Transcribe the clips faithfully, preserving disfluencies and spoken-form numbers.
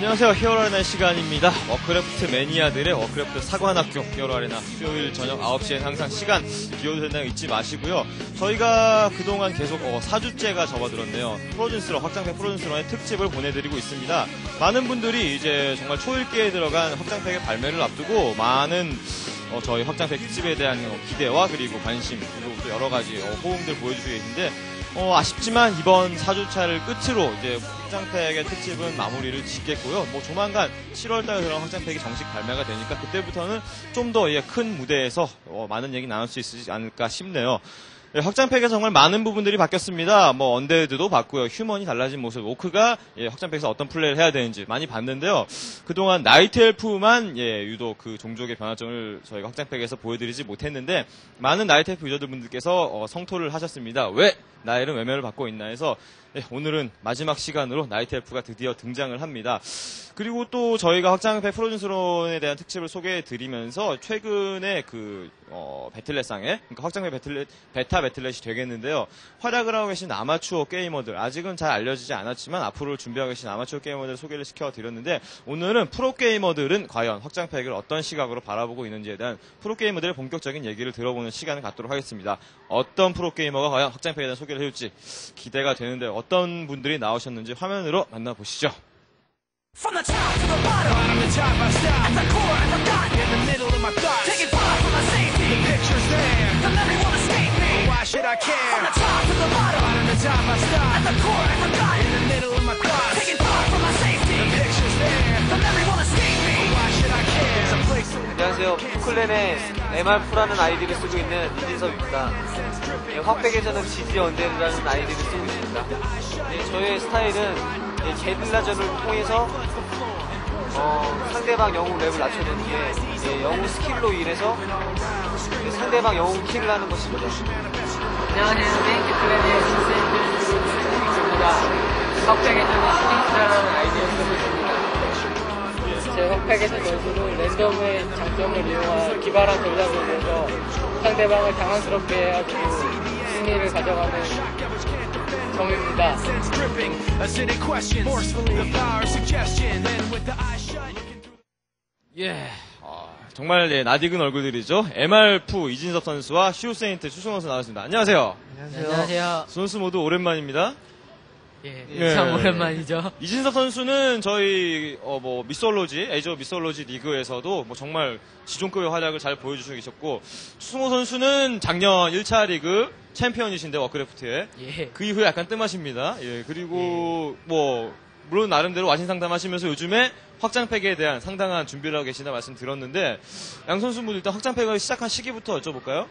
안녕하세요. 히어로 아레나 시간입니다. 워크래프트 매니아들의 워크래프트 사관학교 히어로 아레나 수요일 저녁 아홉 시엔 항상 시간 비워도 된다고 잊지 마시고요. 저희가 그동안 계속 어, 사 주째가 접어들었네요. 프로즌스런, 확장팩 프로즌스런의 특집을 보내드리고 있습니다. 많은 분들이 이제 정말 초읽기에 들어간 확장팩의 발매를 앞두고 많은 어, 저희 확장팩 특집에 대한 어, 기대와 그리고 관심, 그리고 또 여러 가지 어, 호응들 보여주시고 계신데 어, 아쉽지만 이번 사 주차를 끝으로 이제 확장팩의 특집은 마무리를 짓겠고요. 뭐 조만간 칠월달에 들어간 확장팩이 정식 발매가 되니까 그때부터는 좀 더 큰 무대에서 어, 많은 얘기 나눌 수 있지 않을까 싶네요. 예, 확장팩에서 정말 많은 부분들이 바뀌었습니다. 뭐 언데드도 봤고요. 휴먼이 달라진 모습, 오크가 예, 확장팩에서 어떤 플레이를 해야 되는지 많이 봤는데요. 그동안 나이트 엘프만 예, 유독 그 종족의 변화점을 저희가 확장팩에서 보여드리지 못했는데 많은 나이트 엘프 유저들분들께서 어, 성토를 하셨습니다. 왜 나엘은 외면을 받고 있나 해서 예, 오늘은 마지막 시간으로 나이트 엘프가 드디어 등장을 합니다. 그리고 또 저희가 확장팩 프로즌스론에 대한 특집을 소개해드리면서 최근에 그 어, 배틀넷상에 그러니까 확장팩 배틀넷 베타 배틀넷이 되겠는데요. 활약을 하고 계신 아마추어 게이머들, 아직은 잘 알려지지 않았지만 앞으로 준비하고 계신 아마추어 게이머들 소개를 시켜드렸는데 오늘은 프로게이머들은 과연 확장팩을 어떤 시각으로 바라보고 있는지에 대한 프로게이머들의 본격적인 얘기를 들어보는 시간을 갖도록 하겠습니다. 어떤 프로게이머가 과연 확장팩에 대한 소개를 해줄지 기대가 되는데 어떤 분들이 나오셨는지 화면으로 만나보시죠. From the top to the bottom, bottom to top I stop. At the core, at the dot, in the middle of my thoughts. Taking far from my safety. The picture's there. The memory won't escape me. Why should I care? From the top to the bottom, bottom to top I stop. At the core, at the dot, in the middle of my thoughts. Taking far from my safety. The picture's there. The memory won't escape me. Why should I care? There's a place. 안녕하세요. 푸클랜의 엠알프라는 아이디를 쓰고 있는 이진섭입니다. 예, 확백에서는 지지 언데드라는 아이디를 쓰고 있습니다. 예, 저의 스타일은 예, 게릴라전을 통해서 어, 상대방 영웅 랩을 낮춰주는 게 예, 영웅 스킬로 인해서 예, 상대방 영웅 킬을 하는 것입니다. 안녕하세요. 게임기 플랜의 신세입니다. 확백에서는 슈팅스라는 아이디를 쓰고 있습니다. 제 확백에서 전술은 랜덤의 장점을 이용한 기발한 전략을 위해서 상대방을 당황스럽게 해가지고 승리를 가져가는 정입니다. 예, 어, 정말 예, 낯익은 얼굴들이죠. 엠알프 이진섭 선수와 슈세인트 추승호 선수 나왔습니다. 안녕하세요. 안녕하세요. 안녕하세요. 선수 모두 오랜만입니다. 예, 예, 참 오랜만이죠. 이진섭 선수는 저희 어, 뭐 미솔로지, 에이저 미솔로지 리그에서도 뭐 정말 지존급의 활약을 잘 보여주시고 계셨고 추승호 선수는 작년 일 차 리그 챔피언이신데 워크래프트에 예. 그 이후에 약간 뜸하십니다. 예, 그리고 예. 뭐 물론 나름대로 와신 상담하시면서 요즘에 확장팩에 대한 상당한 준비를 하고 계신다 말씀 들었는데 양 선수분 일단 확장팩을 시작한 시기부터 여쭤볼까요?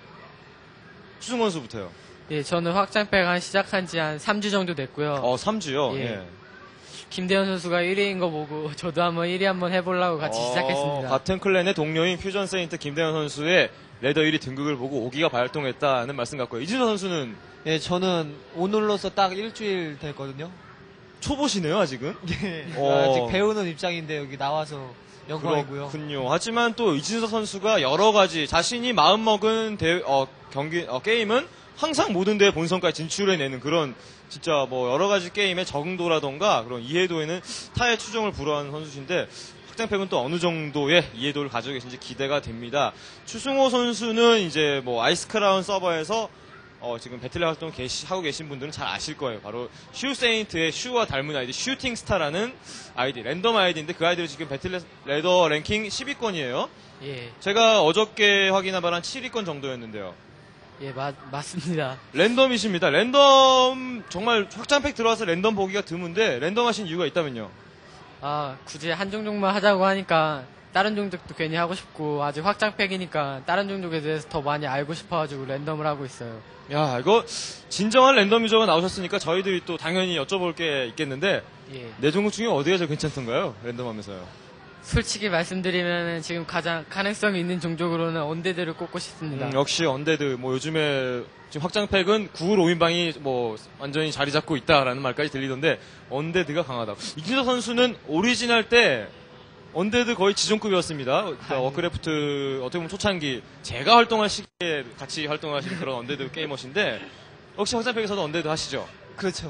추승호 선수부터요. 예, 저는 확장팩 한 시작한 지 한 삼 주 정도 됐고요. 어, 삼 주요? 예. 예. 김대현 선수가 일 위인 거 보고 저도 한번 일 위 한번 해보려고 같이 어, 시작했습니다. 같은 클랜의 동료인 퓨전 세인트 김대현 선수의 레더 일 위 등극을 보고 오기가 발동했다는 말씀 같고요. 이진서 선수는 예, 저는 오늘로서 딱 일주일 됐거든요. 초보시네요, 아직은? 예. 어. 아직 배우는 입장인데 여기 나와서 영광이고요. 그렇군요. 하지만 또 이진서 선수가 여러 가지 자신이 마음먹은 대, 어, 경기, 어, 게임은 항상 모든 대회 본선까지 진출해내는 그런 진짜 뭐 여러 가지 게임의 적응도라던가 그런 이해도에는 타의 추종을 불허하는 선수신데 확장팩은 또 어느 정도의 이해도를 가지고 계신지 기대가 됩니다. 추승호 선수는 이제 뭐 아이스크라운 서버에서 어 지금 배틀넷 활동 계시, 하고 계신 분들은 잘 아실 거예요. 바로 슈세인트의 슈와 닮은 아이디 슈팅스타라는 아이디, 랜덤 아이디인데 그 아이디를 지금 배틀넷 레더 랭킹 십 위권이에요. 예. 제가 어저께 확인한 바로 한 칠 위권 정도였는데요. 예, 맞, 맞습니다. 랜덤이십니다. 랜덤 정말 확장팩 들어와서 랜덤 보기가 드문데 랜덤 하신 이유가 있다면요? 아, 굳이 한 종족만 하자고 하니까 다른 종족도 괜히 하고 싶고 아직 확장팩이니까 다른 종족에 대해서 더 많이 알고 싶어가지고 랜덤을 하고 있어요. 야, 이거 진정한 랜덤 유저가 나오셨으니까 저희들이 또 당연히 여쭤볼 게 있겠는데 예. 네 종족 중에 어디가 제일 괜찮던가요? 랜덤 하면서요. 솔직히 말씀드리면 지금 가장 가능성이 있는 종족으로는 언데드를 꼽고 싶습니다. 음, 역시 언데드. 뭐 요즘에 지금 확장팩은 구울 오인방이 뭐 완전히 자리 잡고 있다라는 말까지 들리던데 언데드가 강하다. 이진서 선수는 오리지널 때 언데드 거의 지존급이었습니다. 그러니까 워크래프트 어떻게 보면 초창기 제가 활동할 시기에 같이 활동하시는 그런 언데드 게이머신데 혹시 확장팩에서도 언데드 하시죠? 그렇죠.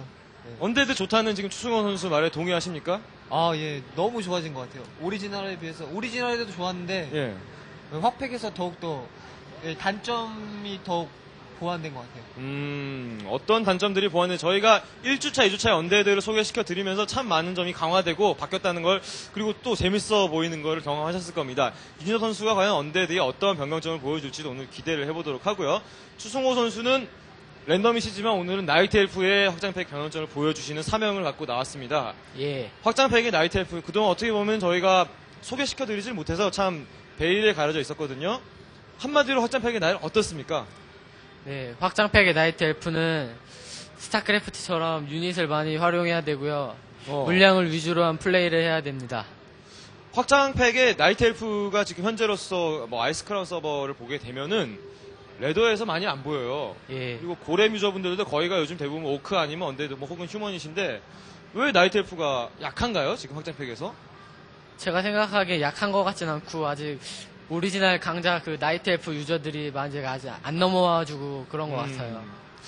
언데드 좋다는 지금 추승원 선수 말에 동의하십니까? 아, 예, 너무 좋아진 것 같아요. 오리지널에 비해서 오리지널에도 좋았는데 예. 확팩에서 더욱더 예, 단점이 더욱 보완된 것 같아요. 음, 어떤 단점들이 보완돼 저희가 일 주차, 이 주차의 언데드를 소개시켜 드리면서 참 많은 점이 강화되고 바뀌었다는 걸 그리고 또 재밌어 보이는 걸 경험하셨을 겁니다. 이진석 선수가 과연 언데드에 어떤 변경점을 보여줄지도 오늘 기대를 해보도록 하고요. 추승호 선수는 랜덤이시지만 오늘은 나이트 엘프의 확장팩 변환점을 보여주시는 사명을 갖고 나왔습니다. 예. 확장팩의 나이트 엘프 그동안 어떻게 보면 저희가 소개시켜 드리질 못해서 참 베일에 가려져 있었거든요. 한마디로 확장팩의 나이는 어떻습니까? 네, 확장팩의 나이트 엘프는 스타크래프트처럼 유닛을 많이 활용해야 되고요. 어. 물량을 위주로 한 플레이를 해야 됩니다. 확장팩의 나이트 엘프가 지금 현재로서 뭐 아이스크라운 서버를 보게 되면은 레더에서 많이 안 보여요. 예. 그리고 고렘 유저분들도 거의가 요즘 대부분 오크 아니면 언데드 뭐 혹은 휴먼이신데 왜 나이트 엘프가 약한가요? 지금 확장팩에서? 제가 생각하기에 약한 것 같진 않고 아직 오리지널 강자 그 나이트 엘프 유저들이 아직 아직 안 넘어와가지고 그런 것 음. 같아요.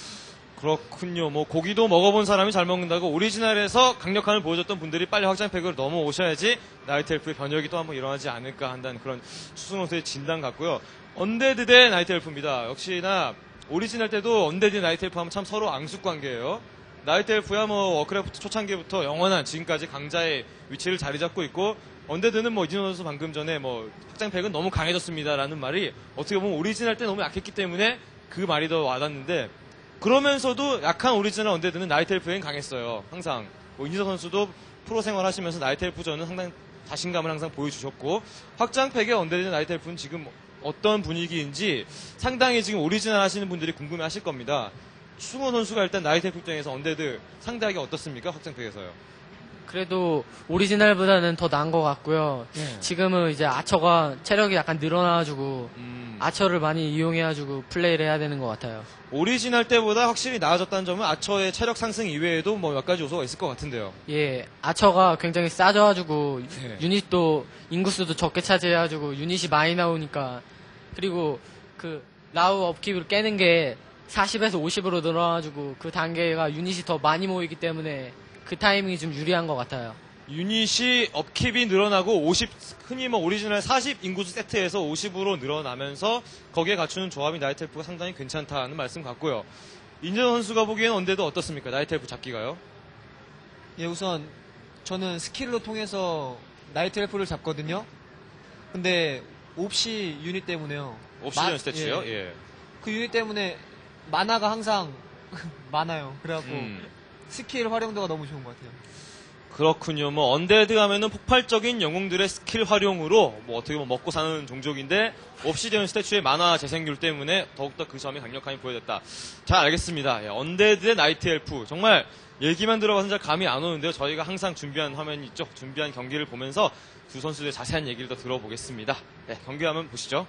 그렇군요. 뭐 고기도 먹어본 사람이 잘 먹는다고 오리지널에서 강력함을 보여줬던 분들이 빨리 확장팩으로 넘어오셔야지 나이트 엘프의 변혁이 또 한번 일어나지 않을까 한다는 그런 추승호 선수의 진단 같고요. 언데드 대 나이트 엘프입니다. 역시나 오리지널 때도 언데드 나이트 엘프 하면 참 서로 앙숙 관계예요. 나이트 엘프야 뭐 워크래프트 초창기부터 영원한 지금까지 강자의 위치를 자리 잡고 있고 언데드는 뭐 이진호 선수 방금 전에 뭐 확장팩은 너무 강해졌습니다라는 말이 어떻게 보면 오리지널 때 너무 약했기 때문에 그 말이 더 와닿는데 그러면서도 약한 오리지널 언데드는 나이트 엘프엔 강했어요. 항상 뭐 이진호 선수도 프로 생활하시면서 나이트 엘프전은 상당히 자신감을 항상 보여주셨고 확장팩의 언데드 나이트 엘프는 지금 어떤 분위기인지 상당히 지금 오리지널 하시는 분들이 궁금해 하실 겁니다. 추승호 선수가 일단 나이트 엘프 입장에서 언데드 상대하기 어떻습니까? 확장팩에서요. 그래도 오리지널보다는 더 나은 것 같고요. 네. 지금은 이제 아처가 체력이 약간 늘어나가지고 음, 아처를 많이 이용해가지고 플레이를 해야 되는 것 같아요. 오리지널 때보다 확실히 나아졌다는 점은 아처의 체력 상승 이외에도 뭐 몇 가지 요소가 있을 것 같은데요. 예, 아처가 굉장히 싸져가지고 네. 유닛도 인구수도 적게 차지해가지고 유닛이 많이 나오니까 그리고 그 라우 업킵을 깨는 게 사십에서 오십으로 늘어나가지고 그 단계가 유닛이 더 많이 모이기 때문에 그 타이밍이 좀 유리한 것 같아요. 유닛이 업킵이 늘어나고 오십, 흔히 뭐 오리지널 사십 인구수 세트에서 오십으로 늘어나면서 거기에 갖추는 조합이 나이트 엘프가 상당히 괜찮다는 말씀 같고요. 인정 선수가 보기에는 언데도 어떻습니까? 나이트 엘프 잡기가요? 예, 우선 저는 스킬로 통해서 나이트 엘프를 잡거든요. 근데 옵시 유닛 때문에요. 옵시전 마- 스태츠요? 예. 예. 그 유닛 때문에 마나가 항상 많아요. 그래갖고 음. 스킬 활용도가 너무 좋은 것 같아요. 그렇군요. 뭐 언데드 하면은 폭발적인 영웅들의 스킬 활용으로 뭐 어떻게 보면 먹고 사는 종족인데 옵시디언 스태츄의 만화 재생률 때문에 더욱더 그 점이 강력함이 보여졌다. 잘 알겠습니다. 예, 언데드의 나이트 엘프 정말 얘기만 들어봐서 잘 감이 안 오는데요. 저희가 항상 준비한 화면이 있죠. 준비한 경기를 보면서 두 선수들의 자세한 얘기를 더 들어보겠습니다. 네, 경기 화면 보시죠.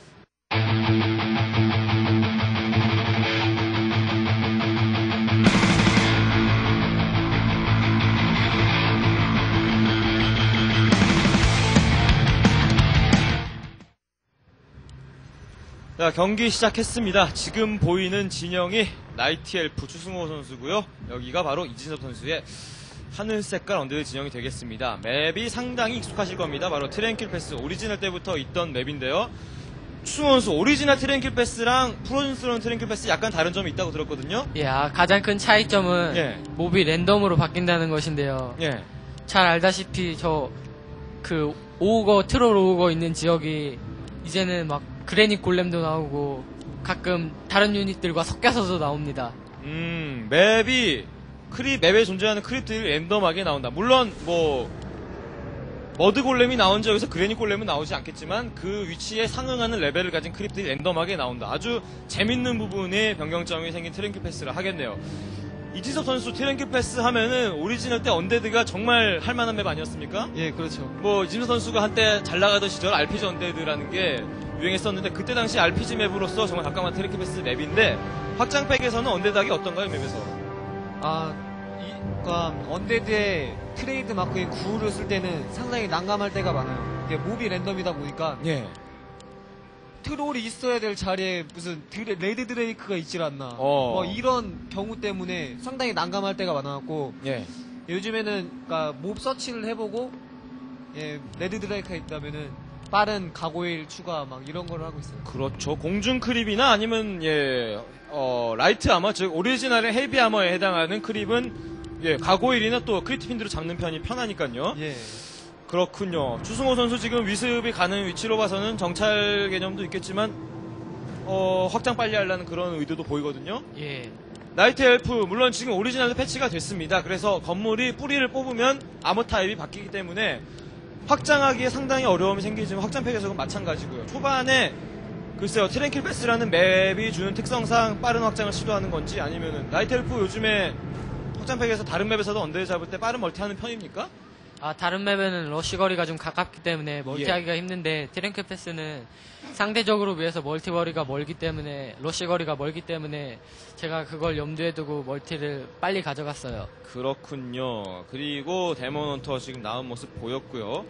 자, 경기 시작했습니다. 지금 보이는 진영이 나이트 엘프 추승호 선수고요. 여기가 바로 이진섭 선수의 하늘 색깔 언데드 진영이 되겠습니다. 맵이 상당히 익숙하실 겁니다. 바로 트랭킬 패스 오리지널 때부터 있던 맵인데요. 추승호 선수 오리지널 트랭킬 패스랑 프로즌스러운 트랭킬 패스 약간 다른 점이 있다고 들었거든요. 예, 아, 가장 큰 차이점은 예. 몹이 랜덤으로 바뀐다는 것인데요. 예. 잘 알다시피 저 그 오우거 트롤 오우거 있는 지역이 이제는 막 그래닛 골렘도 나오고 가끔 다른 유닛들과 섞여서도 나옵니다. 음, 맵이 크립 맵에 존재하는 크립들이 랜덤하게 나온다. 물론 뭐 머드 골렘이 나온 지역에서 그래닛 골렘은 나오지 않겠지만 그 위치에 상응하는 레벨을 가진 크립들이 랜덤하게 나온다. 아주 재밌는 부분에 변경점이 생긴 트랭킬 패스를 하겠네요. 이지섭 선수 트랭킬 패스 하면은 오리지널 때 언데드가 정말 할만한 맵 아니었습니까? 예, 그렇죠. 뭐 이지섭 선수가 한때 잘 나가던 시절 알피지 언데드라는 게 유행했었는데 그때 당시 알피지 맵으로서 정말 가까운 트랭킬 패스 맵인데 확장팩에서는 언데드하기 어떤가요, 맵에서? 아, 이, 그러니까 언데드의 트레이드 마크인 구를 쓸 때는 상당히 난감할 때가 많아요. 이게 몹이 랜덤이다 보니까 예. 트롤이 있어야 될 자리에 무슨 드레, 레드 드레이크가 있질 않나. 어. 뭐 이런 경우 때문에 상당히 난감할 때가 많아갖고 예. 요즘에는 그러니까 몹 서치를 해보고 예, 레드 드레이크가 있다면은 빠른 가고일 추가 막 이런 걸 하고 있어요. 그렇죠. 공중 크립이나 아니면 예, 어, 라이트 아머, 즉 오리지널의 헤비 아머에 해당하는 크립은 예, 가고일이나 또 크리트핀드로 잡는 편이 편하니까요. 예. 그렇군요. 추승호 선수 지금 위습이 가는 위치로 봐서는 정찰 개념도 있겠지만 어, 확장 빨리 하려는 그런 의도도 보이거든요. 예. 나이트 엘프 물론 지금 오리지널도 패치가 됐습니다. 그래서 건물이 뿌리를 뽑으면 아머 타입이 바뀌기 때문에 확장하기에 상당히 어려움이 생기지만 확장팩에서는 마찬가지고요. 초반에 글쎄요, 트랭킬 패스라는 맵이 주는 특성상 빠른 확장을 시도하는 건지 아니면은 나이트 엘프 요즘에 확장팩에서 다른 맵에서도 언더에 잡을 때 빠른 멀티하는 편입니까? 아, 다른 맵에는 러쉬 거리가 좀 가깝기 때문에 멀티하기가 예. 힘든데 트랭크 패스는 상대적으로 비해서 멀티 거리가 멀기 때문에 러쉬 거리가 멀기 때문에 제가 그걸 염두에 두고 멀티를 빨리 가져갔어요. 그렇군요. 그리고 데몬 헌터 지금 나온 모습 보였고요.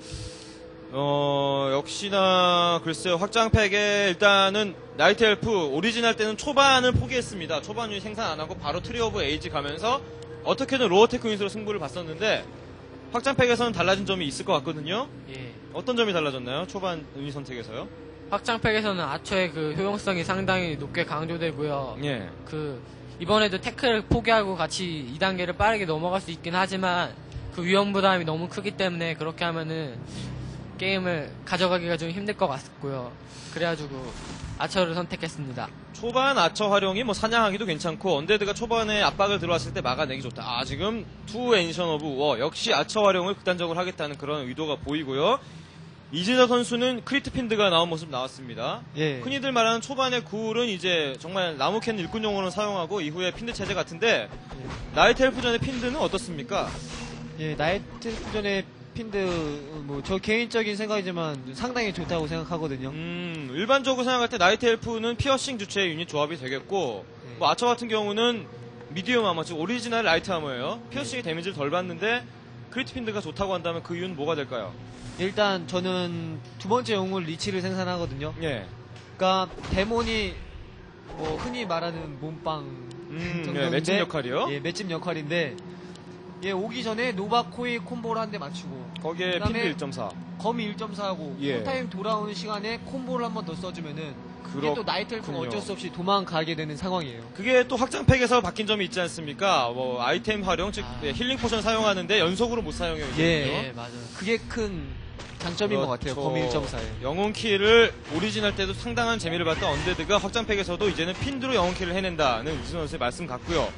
어, 역시나 글쎄요, 확장팩에 일단은 나이트 엘프 오리지널 때는 초반을 포기했습니다. 초반 유닛 생산 안 하고 바로 트리 오브 에이지 가면서 어떻게든 로어 테크 유닛으로 승부를 봤었는데 확장팩에서는 달라진 점이 있을 것 같거든요. 예. 어떤 점이 달라졌나요? 초반 유닛 선택에서요? 확장팩에서는 아처의 그 효용성이 상당히 높게 강조되고요. 예. 그 이번에도 태클을 포기하고 같이 이 단계를 빠르게 넘어갈 수 있긴 하지만 그 위험 부담이 너무 크기 때문에 그렇게 하면은 게임을 가져가기가 좀 힘들 것 같고요. 그래가지고 아처를 선택했습니다. 초반 아처 활용이 뭐 사냥하기도 괜찮고 언데드가 초반에 압박을 들어왔을 때 막아내기 좋다. 아, 지금 투 엔션 오브 워 역시 아처 활용을 극단적으로 하겠다는 그런 의도가 보이고요. 이진서 선수는 크리트 핀드가 나온 모습 나왔습니다. 예. 흔히들 말하는 초반의 굴은 이제 정말 나무캔 일꾼용으로 사용하고 이후에 핀드 체제 같은데 나이트 엘프전의 핀드는 어떻습니까? 예, 나이트 푸전의 핀드 뭐 저 개인적인 생각이지만 상당히 좋다고 생각하거든요. 음, 일반적으로 생각할 때 나이트 엘프는 피어싱 주체의 유닛 조합이 되겠고 네. 뭐 아처 같은 경우는 미디엄 아머, 즉 오리지널 라이트 아머예요. 피어싱이 데미지를 덜 받는데 크리트 핀드가 좋다고 한다면 그 이유는 뭐가 될까요? 일단 저는 두 번째 영웅 리치를 생산하거든요. 예. 그러니까 데몬이 뭐 흔히 말하는 몸빵 음, 정도인데, 예, 맷집 역할이요? 예, 맷집 역할인데 예, 오기 전에 노바코이 콤보를 한 대 맞추고 거기에 그다음에 핀드 일 점 사. 거미 일 점 사하고 예. 풀타임 돌아오는 시간에 콤보를 한 번 더 써주면은 이게 또 그렇군요. 나이트 엘프가 어쩔 수 없이 도망가게 되는 상황이에요. 그게 또 확장팩에서 바뀐 점이 있지 않습니까? 뭐 아이템 활용, 즉 아. 예, 힐링 포션 사용하는데 연속으로 못 사용해요. 예. 예, 맞아요. 그게 큰 장점인 것 같아요. 그렇죠. 거미 일 점 사에. 영웅 킬을 오리지널 때도 상당한 재미를 봤던 언데드가 확장팩에서도 이제는 핀드로 영웅 킬을 해낸다는 이준 선수의 말씀 같고요.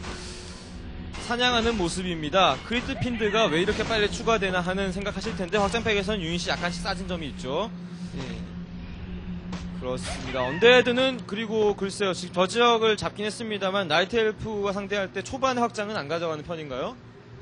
사냥하는 모습입니다. 크리트 핀드가 왜 이렇게 빨리 추가되나 하는 생각하실 텐데 확장팩에서는 유닛이 약간씩 싸진 점이 있죠. 예. 그렇습니다. 언데드는 그리고 글쎄요, 지금 저 지역을 잡긴 했습니다만 나이트 엘프와 상대할 때 초반에 확장은 안 가져가는 편인가요?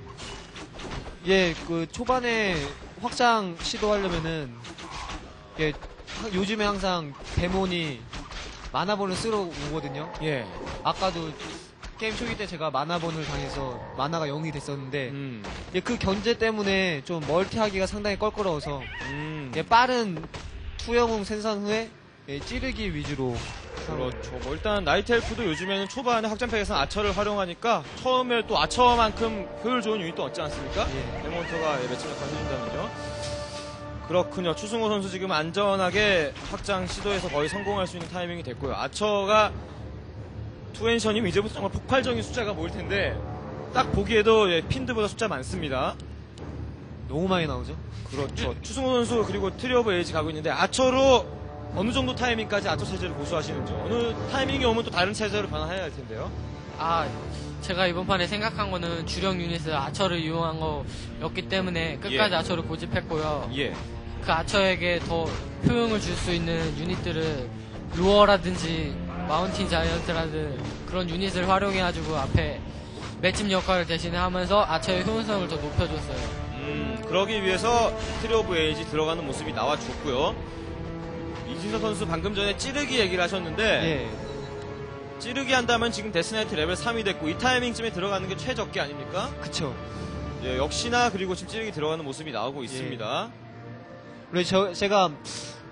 예, 그 초반에 확장 시도하려면은 예, 하- 요즘에 항상 데몬이 마나본을 쓰러 오거든요. 예. 아까도 게임 초기 때 제가 마나본을 당해서 마나가 영이 됐었는데 음. 예, 그 견제 때문에 좀 멀티하기가 상당히 껄끄러워서 음. 예, 빠른 투영웅 생산 후에 예, 찌르기 위주로 그렇죠. 뭐 일단 나이트 엘프도 요즘에는 초반에 확장팩에서는 아처를 활용하니까 처음에 또 아처만큼 효율 좋은 유닛도 얻지 않습니까? 예. 데몬터가 매칭을 건드린다면요. 그렇군요. 추승호 선수 지금 안전하게 확장 시도에서 거의 성공할 수 있는 타이밍이 됐고요. 아처가 투엔션이면 이제부터 정말 폭발적인 숫자가 모일 텐데 딱 보기에도 예, 핀드보다 숫자 많습니다. 너무 많이 나오죠. 그렇죠. 추승호 선수 그리고 트리 오브 에이지 가고 있는데 아처로 어느 정도 타이밍까지 아처 체제를 고수하시는지 어느 타이밍이 오면 또 다른 체제로 변화해야 할 텐데요. 아, 제가 이번 판에 생각한 거는 주력 유닛을 아처를 이용한 거였기 때문에 끝까지 예. 아처를 고집했고요. 예. 그 아처에게 더 효용을 줄 수 있는 유닛들을 루어라든지 마운틴 자이언트라든 그런 유닛을 활용해가지고 앞에 맷집 역할을 대신에 하면서 아처의 효용성을 더 높여줬어요. 음, 그러기 위해서 트리 오브 에이지 들어가는 모습이 나와줬고요. 이진서 선수 방금 전에 찌르기 얘기를 하셨는데 예, 찌르기 한다면 지금 데스나이트 레벨 삼이 됐고 이 타이밍쯤에 들어가는 게 최적기 아닙니까? 그쵸. 예, 역시나 그리고 지금 찌르기 들어가는 모습이 나오고 있습니다. 그리고 저, 제가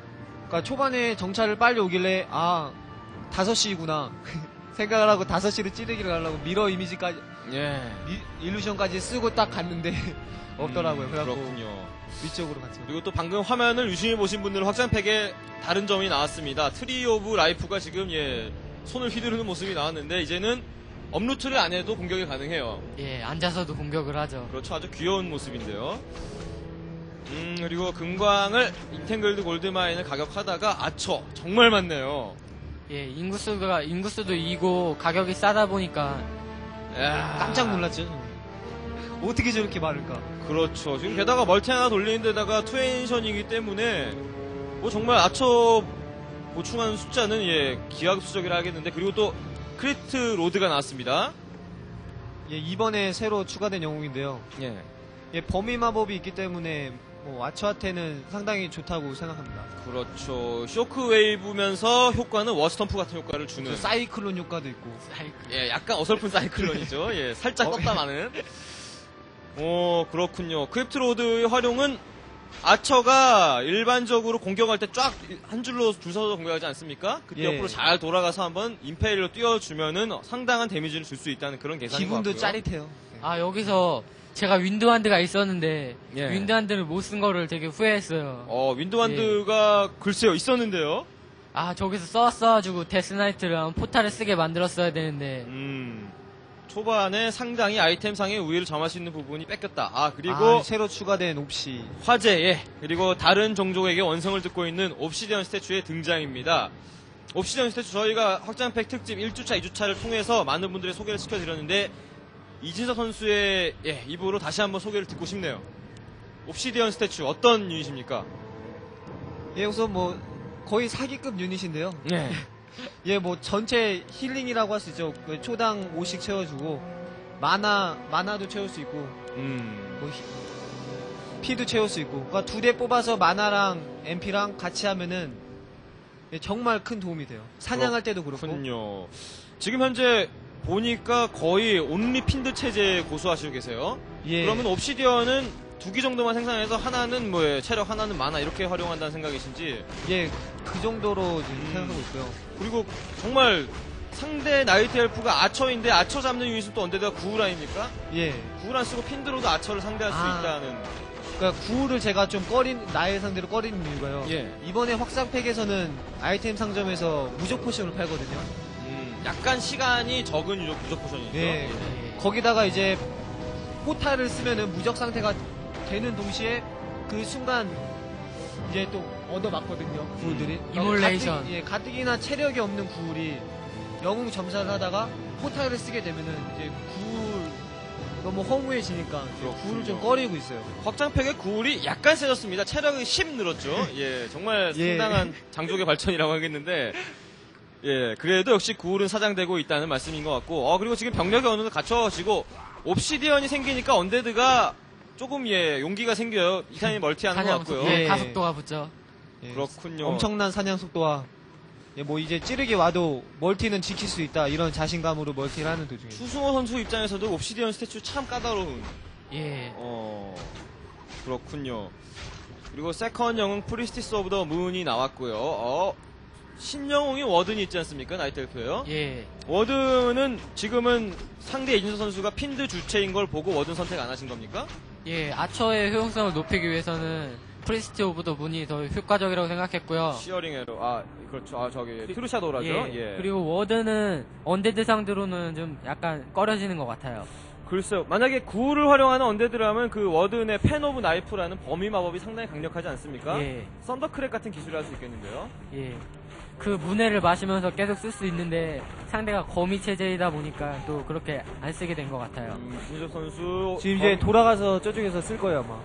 그러니까 초반에 정찰을 빨리 오길래 아 다섯 시구나 생각을 하고 다섯 시로 찌르기를 가려고 미러 이미지까지 예. 미- 일루션까지 쓰고 딱 갔는데 없더라고요. 음, 그래갖고 그렇군요. 위쪽으로 갔죠. 그리고 또 방금 화면을 유심히 보신 분들은 확장팩에 다른 점이 나왔습니다. 트리 오브 라이프가 지금 예 손을 휘두르는 모습이 나왔는데 이제는 업루트를 안 해도 공격이 가능해요. 예, 앉아서도 공격을 하죠. 그렇죠. 아주 귀여운 모습인데요. 음, 그리고 금광을 인탱글드 골드마인을 가격하다가 아처 정말 많네요. 예, 인구수가 인구수도 이고 가격이 싸다 보니까 야, 깜짝 놀랐죠. 어떻게 저렇게 많을까? 그렇죠. 지금 게다가 멀티 하나 돌리는 데다가 투엔션이기 때문에 뭐 정말 아처 보충한 숫자는 예 기하급수적이라 하겠는데 그리고 또 크리트 로드가 나왔습니다. 예, 이번에 새로 추가된 영웅인데요. 예. 예, 범위 마법이 있기 때문에 뭐 아처한테는 상당히 좋다고 생각합니다. 그렇죠. 쇼크웨이브면서 효과는 워스텀프 같은 효과를 주는. 그 사이클론 효과도 있고. 예, 약간 어설픈 사이클론이죠. 예, 살짝 떴다 마는. 오, 그렇군요. 크립트 로드의 활용은 아처가 일반적으로 공격할 때 쫙 한 줄로 줄 서서 공격하지 않습니까? 그때 예. 옆으로 잘 돌아가서 한번 임페일로 띄워주면은 상당한 데미지를 줄 수 있다는 그런 계산인 것 기분도 같고요. 짜릿해요. 아, 여기서 제가 윈드한드가 있었는데 예. 윈드한드를 못 쓴 거를 되게 후회했어요. 어, 윈드완드가 글쎄요, 있었는데요. 아, 저기서 써가지고 데스나이트를 한 포탈을 쓰게 만들었어야 되는데 음, 초반에 상당히 아이템상의 우위를 점할 수 있는 부분이 뺏겼다. 아, 그리고 아, 새로 추가된 옵시. 화제에 그리고 다른 종족에게 원성을 듣고 있는 옵시디언 스태츄의 등장입니다. 옵시디언 스태츄 저희가 확장팩 특집 일 주차, 이 주차를 통해서 많은 분들의 소개를 시켜드렸는데 이진석 선수의 예, 입으로 다시 한번 소개를 듣고 싶네요. 옵시디언 스태츄 어떤 유닛입니까? 예, 우선 뭐 거의 사기급 유닛인데요. 네. 예, 뭐 전체 힐링이라고 할 수 있죠. 그 초당 오씩 채워주고 마나 마나도 채울 수 있고 음, 뭐 히- 피도 채울 수 있고. 그러니까 두 대 뽑아서 마나랑 엠피랑 같이 하면은 예, 정말 큰 도움이 돼요. 사냥할 때도 그렇고. 그렇군요. 지금 현재 보니까 거의 온리 핀드 체제 고수하시고 계세요. 예. 그러면 옵시디언은 두 기 정도만 생산해서 하나는 뭐 예, 체력, 하나는 만화 이렇게 활용한다는 생각이신지. 예, 그 정도로 지금 음. 생각하고 있고요. 그리고 정말 상대 나이트 엘프가 아처인데 아처 잡는 유닛은 또 언제다가 구울 아닙니까? 예. 구울 안 쓰고 핀드로도 아처를 상대할 수 아. 있다는. 그러니까 구울을 제가 좀 꺼린 나의 상대로 꺼리는 이유가요. 예. 이번에 확장팩에서는 아이템 상점에서 무적 포션을 팔거든요. 음, 약간 시간이 적은 유적, 무적 포션이죠. 예. 예. 거기다가 이제 포탈을 쓰면은 무적 상태가 되는 동시에 그 순간 이제 또 얻어맞거든요. 구울들이. 이몰레이션. 가뜩, 예, 가뜩이나 체력이 없는 구울이 영웅 점사를 하다가 포탈을 쓰게 되면은 이제 구울 너무 허무해지니까 이제 그렇군요. 구울을 좀 꺼리고 있어요. 확장팩의 구울이 약간 세졌습니다. 체력이 십 늘었죠. 예, 정말 예. 상당한 장족의 발전이라고 하겠는데, 예, 그래도 역시 구울은 사장되고 있다는 말씀인 것 같고, 어, 그리고 지금 병력이 어느 정도 갖춰지고, 옵시디언이 생기니까 언데드가 조금, 예, 용기가 생겨요. 이상히 멀티하는 것 사냥 같고요. 속도, 예. 가속도가 붙죠. 예, 그렇군요. 엄청난 사냥 속도와 예, 뭐 이제 찌르기 와도 멀티는 지킬 수 있다 이런 자신감으로 멀티를 하는 도중에. 추승호 선수 입장에서도 옵시디언 스태츄 참 까다로운, 예. 어, 그렇군요. 그리고 세컨 영웅 프리스티스 오브 더 문이 나왔고요. 어, 신영웅이 워든이 있지 않습니까? 나이트 엘프예요. 예. 워든은 지금은 상대 이진서 선수가 핀드 주체인 걸 보고 워든 선택 안 하신 겁니까? 예, 아처의 효용성을 높이기 위해서는 프리스티 오브 더 문이 더 효과적이라고 생각했고요. 시어링 에러. 아, 그렇죠. 아, 저기 트루샤도라죠. 예. 예. 그리고 워드는 언데드 상대로는 좀 약간 꺼려지는 것 같아요. 글쎄요. 만약에 구를 활용하는 언데드라면 그 워든의 펜 오브 나이프라는 범위 마법이 상당히 강력하지 않습니까? 예. 썬더크랙 같은 기술을 할 수 있겠는데요. 예. 그 문해를 마시면서 계속 쓸 수 있는데 상대가 거미 체제이다 보니까 또 그렇게 안 쓰게 된 것 같아요. 음, 이진서 선수 지금 이제 돌아가서 저쪽에서 쓸 거예요 아마.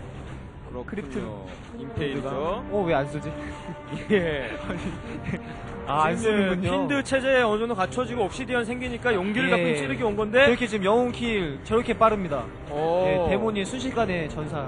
그렇군요. 임페일이죠. 어 왜 안 쓰지? 예. 아, 안 쓰는군요. 핀드 체제에 어느 정도 갖춰지고 옵시디언 생기니까 용기를 예. 갖고 찌르기 온 건데. 이렇게 지금 영웅 킬 저렇게 빠릅니다. 어. 예, 데몬이 순식간에 전사.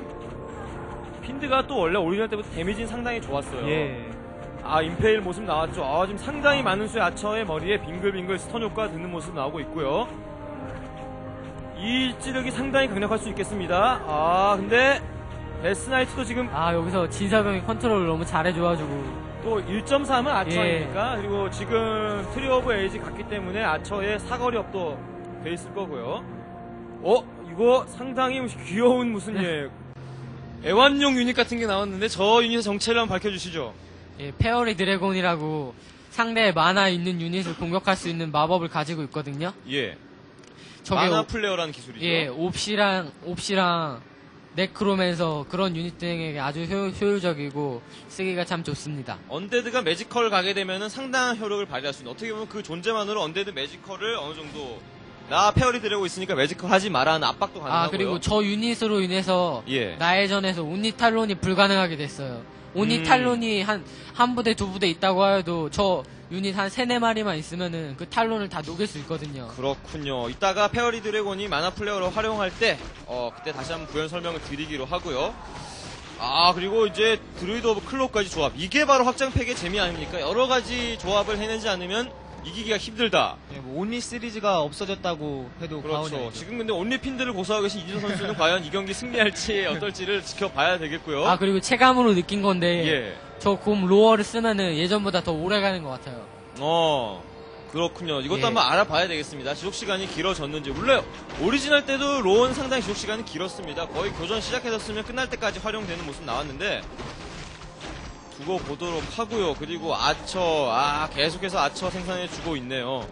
핀드가 또 원래 오리지널 때부터 데미지는 상당히 좋았어요. 예. 아, 임페일 모습 나왔죠. 아, 지금 상당히 많은 수의 아처의 머리에 빙글빙글 스턴 효과 드는 모습 나오고 있고요. 이 찌르기 상당히 강력할 수 있겠습니다. 아, 근데 데스나이트도 지금 아, 여기서 진사병이 컨트롤을 너무 잘해줘가지고. 또 일 점 삼은 아처 아닙니까? 그리고 지금 트리오 오브 에이지 갔기 때문에 아처의 사거리 업도 돼 있을 거고요. 어? 이거 상당히 귀여운 무슨 예 애완용 유닛 같은 게 나왔는데 저 유닛의 정체를 한번 밝혀주시죠. 예, 페어리 드래곤이라고 상대의 만화 있는 유닛을 공격할 수 있는 마법을 가지고 있거든요. 예. 저게 마나 오- 플레어라는 기술이죠. 예, 옵시랑, 옵시랑 네크로맨서 그런 유닛 등에게 아주 효, 효율적이고 쓰기가 참 좋습니다. 언데드가 매지컬 가게 되면은 상당한 효력을 발휘할 수 있는, 어떻게 보면 그 존재만으로 언데드 매지컬을 어느 정도 나 페어리 드래고 있으니까 매지컬 하지 마라는 압박도 가능하고요. 아, 그리고 저 유닛으로 인해서 예. 나해전에서 온니 탈론이 불가능하게 됐어요. 온니 음. 탈론이 한, 한 부대, 두 부대 있다고 해도 저 유닛 한 세네 마리만 있으면은 그 탈론을 다 녹일 수 있거든요. 그렇군요. 이따가 페어리 드래곤이 마나 플레어로 활용할 때, 어, 그때 다시 한번 부연 설명을 드리기로 하고요. 아, 그리고 이제 드루이드 오브 클로까지 조합. 이게 바로 확장팩의 재미 아닙니까? 여러 가지 조합을 해내지 않으면 이기기가 힘들다. 예, 뭐 온리 시리즈가 없어졌다고 해도 과언이 그렇죠. 아니죠. 지금 근데 온리핀들을 고수하고 계신 이준 선수는 과연 이 경기 승리할지 어떨지를 지켜봐야 되겠고요. 아, 그리고 체감으로 느낀 건데 예. 저 곰 로어를 쓰면은 예전보다 더 오래 가는 것 같아요. 어, 그렇군요. 이것도 예. 한번 알아봐야 되겠습니다. 지속 시간이 길어졌는지. 원래 오리지널 때도 로어는 상당히 지속 시간이 길었습니다. 거의 교전 시작해졌으면 끝날 때까지 활용되는 모습 나왔는데, 두고 보도록 하고요. 그리고 아처, 아, 계속해서 아처 생산해주고 있네요.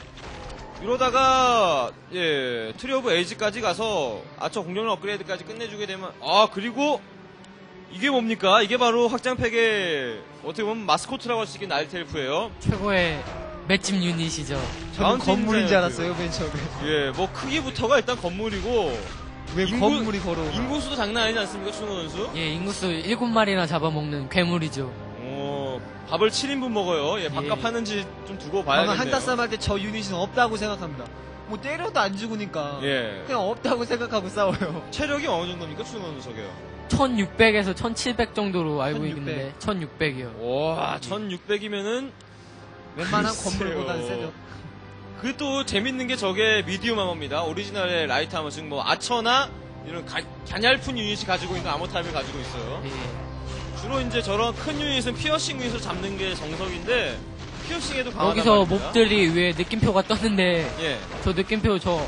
이러다가, 예, 트리 오브 에이지까지 가서 아처 공격력 업그레이드까지 끝내주게 되면, 아, 그리고 이게 뭡니까? 이게 바로 확장팩의 어떻게 보면 마스코트라고 할 수 있는 나이트엘프예요. 최고의 맷집 유닛이죠. 저는 마운틴 건물인 줄 자이언트. 알았어요, 맨 처음에. 예, 뭐 크기부터가 일단 건물이고, 왜 인구- 건물이 걸어? 인구수도 장난 아니지 않습니까, 추노 선수? 예, 인구수 일곱 마리나 잡아먹는 괴물이죠. 어, 밥을 칠 인분 먹어요. 예, 밥값 예. 하는지 좀 두고 저는 봐야겠네요. 한타싸움 할 때 저 유닛은 없다고 생각합니다. 뭐 때려도 안 죽으니까 예. 그냥 없다고 생각하고 싸워요. 체력이 어느 정도입니까, 추노 선수 저게요? 천육백에서 천칠백 정도로 알고 천육백. 있는데 천육백이요. 와, 천육백이면은 웬만한 글쎄요. 건물보다는 세죠. 그 또 재밌는 게 저게 미디움 아머입니다. 오리지널의 라이트 아머, 즉 뭐 아처나 이런 가, 갸냘픈 유닛이 가지고 있는 아머 타입을 가지고 있어요. 예. 주로 이제 저런 큰 유닛은 피어싱 유닛으로 잡는 게 정석인데, 피어싱에도 강하단 여기서 말입니다. 몹들이 위에 느낌표가 떴는데 예. 저 느낌표 저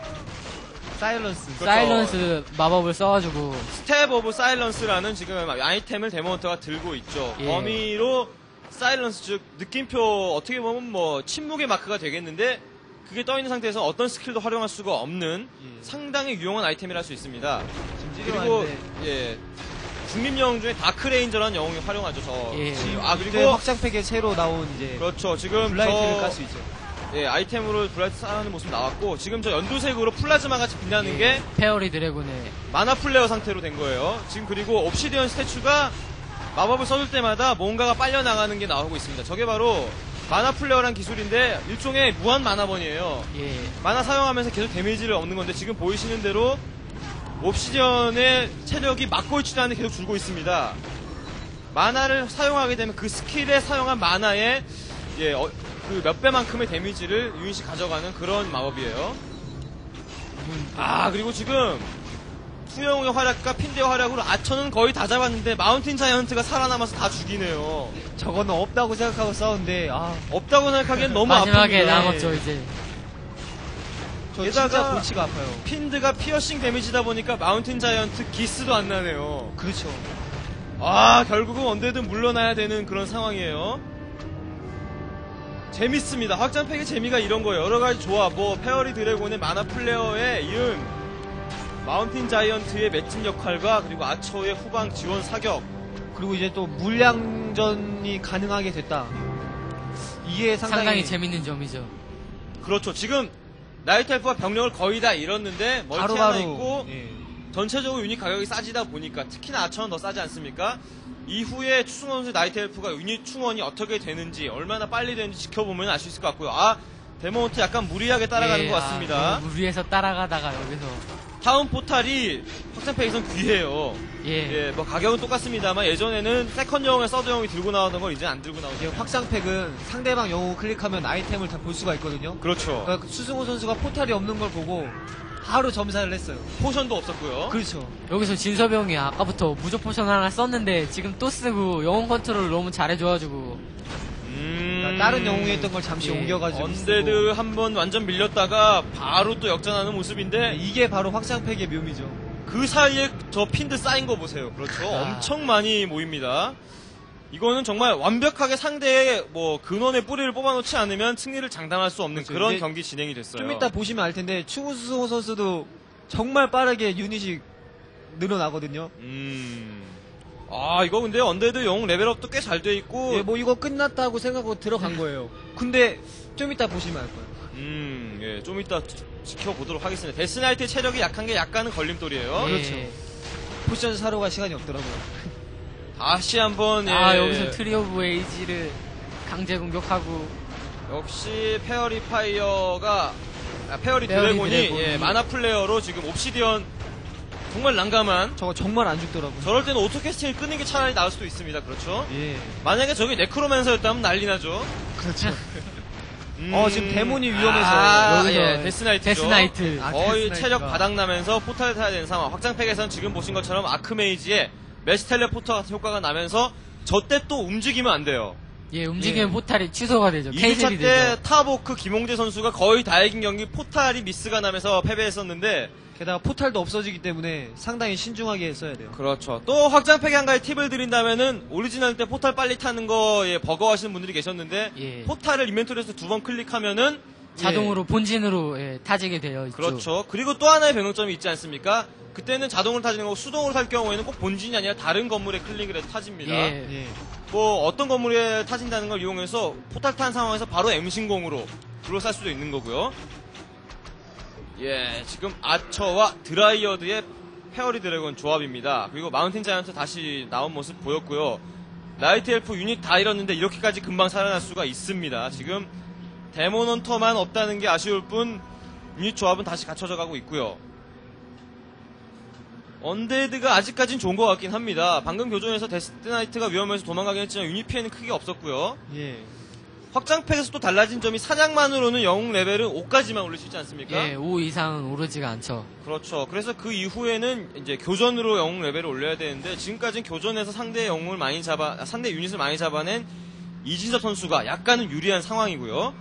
사일런스. 그렇죠. 사일런스 마법을 써가지고 스텝 오브 사일런스라는 지금 아이템을 데몬터가 들고 있죠. 예. 범위로 사일런스, 즉 느낌표, 어떻게 보면 뭐 침묵의 마크가 되겠는데, 그게 떠있는 상태에서 어떤 스킬도 활용할 수가 없는 예. 상당히 유용한 아이템이라 할 수 있습니다. 지금 그리고 찌르는데 예, 중립 영웅 중에 다크레인저라는 영웅이 활용하죠. 저 예. 지금. 아, 이제 그리고 확장팩에 새로 나온 이제 그렇죠. 지금 블라이트를 저 깔 수 있죠. 예, 아이템으로 블라이트 쌓아하는 모습 나왔고, 지금 저 연두색으로 플라즈마 같이 빛나는 예. 게 페어리 드래곤의 마나 플레어 상태로 된 거예요. 지금 그리고 옵시디언 스태츄가 마법을 써줄 때마다 뭔가가 빨려 나가는 게 나오고 있습니다. 저게 바로 마나 플레어란 기술인데 일종의 무한 마나번이에요. 예. 마나 사용하면서 계속 데미지를 얻는 건데, 지금 보이시는 대로 옵시디언의 체력이 막고 있지도 않는데 계속 줄고 있습니다. 마나를 사용하게 되면 그 스킬에 사용한 마나의 예, 어, 그 몇 배만큼의 데미지를 유닛이 가져가는 그런 마법이에요. 아, 그리고 지금 투영의 활약과 핀드의 활약으로 아처는 거의 다 잡았는데 마운틴 자이언트가 살아남아서 다 죽이네요. 저거는 없다고 생각하고 싸우는데 아, 없다고 생각하기엔 너무 마지막에 아픕니다. 남았죠 이제. 저 게다가 진짜 골치가 아파요. 핀드가 피어싱 데미지다 보니까 마운틴 자이언트 기스도 안 나네요. 그렇죠. 아, 결국은 언데드 물러나야 되는 그런 상황이에요. 재밌습니다. 확장팩의 재미가 이런 거예요. 여러 가지 조합, 뭐 페어리 드래곤의 마나 플레어의 이음, 마운틴 자이언트의 맷집 역할과 그리고 아처의 후방 지원 사격. 그리고 이제 또 물량전이 가능하게 됐다. 이게 상당히, 상당히 재밌는 점이죠. 그렇죠. 지금 나이트 엘프가 병력을 거의 다 잃었는데 멀티 하나 바로바로 있고 예. 전체적으로 유닛 가격이 싸지다 보니까, 특히나 아처는 더 싸지 않습니까? 이후에 추승원 선수 나이트 엘프가 유닛 충원이 어떻게 되는지, 얼마나 빨리 되는지 지켜보면 알 수 있을 것 같고요. 아, 데모노트 약간 무리하게 따라가는 예, 것 같습니다. 아, 그 위에서 따라가다가 여기서 타운 포탈이 확장팩에선 귀해요. 예. 예, 뭐 가격은 똑같습니다만 예전에는 세컨 영웅에 서드 영웅이 들고 나오던 걸 이제 안 들고 이제 나오죠. 확장팩은 상대방 영웅 클릭하면 아이템을 다 볼 수가 있거든요. 그렇죠. 그러니까 수승호 선수가 포탈이 없는 걸 보고 바로 점사를 했어요. 포션도 없었고요. 그렇죠. 여기서 진섭이 형이 아까부터 무적 포션 하나 썼는데 지금 또 쓰고 영웅 컨트롤 너무 잘해줘가지고 음... 그러니까 다른 영웅에 있던 걸 잠시 예. 옮겨가지고 언데드 쓰고. 한번 완전 밀렸다가 바로 또 역전하는 모습인데 네, 이게 바로 확장팩의 묘미죠. 그 사이에 저 핀드 쌓인 거 보세요. 그렇죠. 아. 엄청 많이 모입니다. 이거는 정말 완벽하게 상대의 뭐 근원의 뿌리를 뽑아놓지 않으면 승리를 장담할 수 없는 그렇죠. 그런 이제 경기 진행이 됐어요. 좀 이따 보시면 알 텐데 추우수호 선수도 정말 빠르게 유닛이 늘어나거든요. 음. 아, 이거 근데 언데드 영웅 레벨업도 꽤 잘 돼 있고. 예, 뭐 이거 끝났다고 생각하고 들어간 거예요. 근데 좀 이따 보시면 알 거예요. 음, 예, 좀 이따 지- 지켜보도록 하겠습니다. 데스나이트의 체력이 약한 게 약간은 걸림돌이에요. 그렇죠. 예. 포션 사러 갈 시간이 없더라고요. 다시 한번, 예. 아 여기서 트리 오브 에이지를 강제 공격하고 역시 페어리 파이어가, 아, 페어리, 페어리 드래곤이, 드래곤이. 예, 마나 플레이어로 지금 옵시디언 정말 난감한. 저거 정말 안 죽더라고요. 저럴 때는 오토캐스팅을 끄는 게 차라리 나을 수도 있습니다. 그렇죠? 예. 만약에 저게 네크로맨서였다면 난리 나죠. 그렇죠. 음. 어, 지금 데몬이 위험해서 아, 여기서 예, 데스나이트죠. 데스나이트 아, 거의 데스나이트가. 체력 바닥나면서 포탈을 타야 되는 상황. 확장팩에서는 지금 보신 것처럼 아크메이지의 메시 텔레포터 같은 효과가 나면서 저 때 또 움직이면 안 돼요. 예 움직이면 예. 포탈이 취소가 되죠. 이 주차 캔슬이 때 되죠. 타보크 김홍재 선수가 거의 다 이긴 경기 포탈이 미스가 나면서 패배했었는데, 게다가 포탈도 없어지기 때문에 상당히 신중하게 써야 돼요. 그렇죠. 또 확장팩에 한 가지 팁을 드린다면은 오리지널 때 포탈 빨리 타는 거에 버거워하시는 분들이 계셨는데, 예. 포탈을 인벤토리에서 두 번 클릭하면은 자동으로 본진으로 예, 타지게 되어 있죠. 그렇죠. 그리고 또 하나의 변경점이 있지 않습니까? 그때는 자동으로 타지는 거고 수동으로 탈 경우에는 꼭 본진이 아니라 다른 건물에 클릭을 해서 타집니다. 예. 예. 뭐 어떤 건물에 타진다는 걸 이용해서 포탈 탄 상황에서 바로 엠신공으로 둘러쌀 수도 있는 거고요. 예, 지금 아처와 드라이어드의 페어리 드래곤 조합입니다. 그리고 마운틴 자이언트 다시 나온 모습 보였고요. 나이트 엘프 유닛 다 잃었는데 이렇게까지 금방 살아날 수가 있습니다. 지금 데몬 헌터만 없다는 게 아쉬울 뿐 유닛 조합은 다시 갖춰져 가고 있고요. 언데드가 아직까진 좋은 것 같긴 합니다. 방금 교전에서 데스나이트가 위험해서 도망가긴 했지만 유닛 피해는 크게 없었고요. 예. 확장팩에서 또 달라진 점이 사냥만으로는 영웅 레벨은 오까지만 올릴 수 있지 않습니까? 예, 오 이상은 오르지가 않죠. 그렇죠. 그래서 그 이후에는 이제 교전으로 영웅 레벨을 올려야 되는데 지금까지는 교전에서 상대 영웅을 많이 잡아 아, 상대 유닛을 많이 잡아낸 이진섭 선수가 약간은 유리한 상황이고요.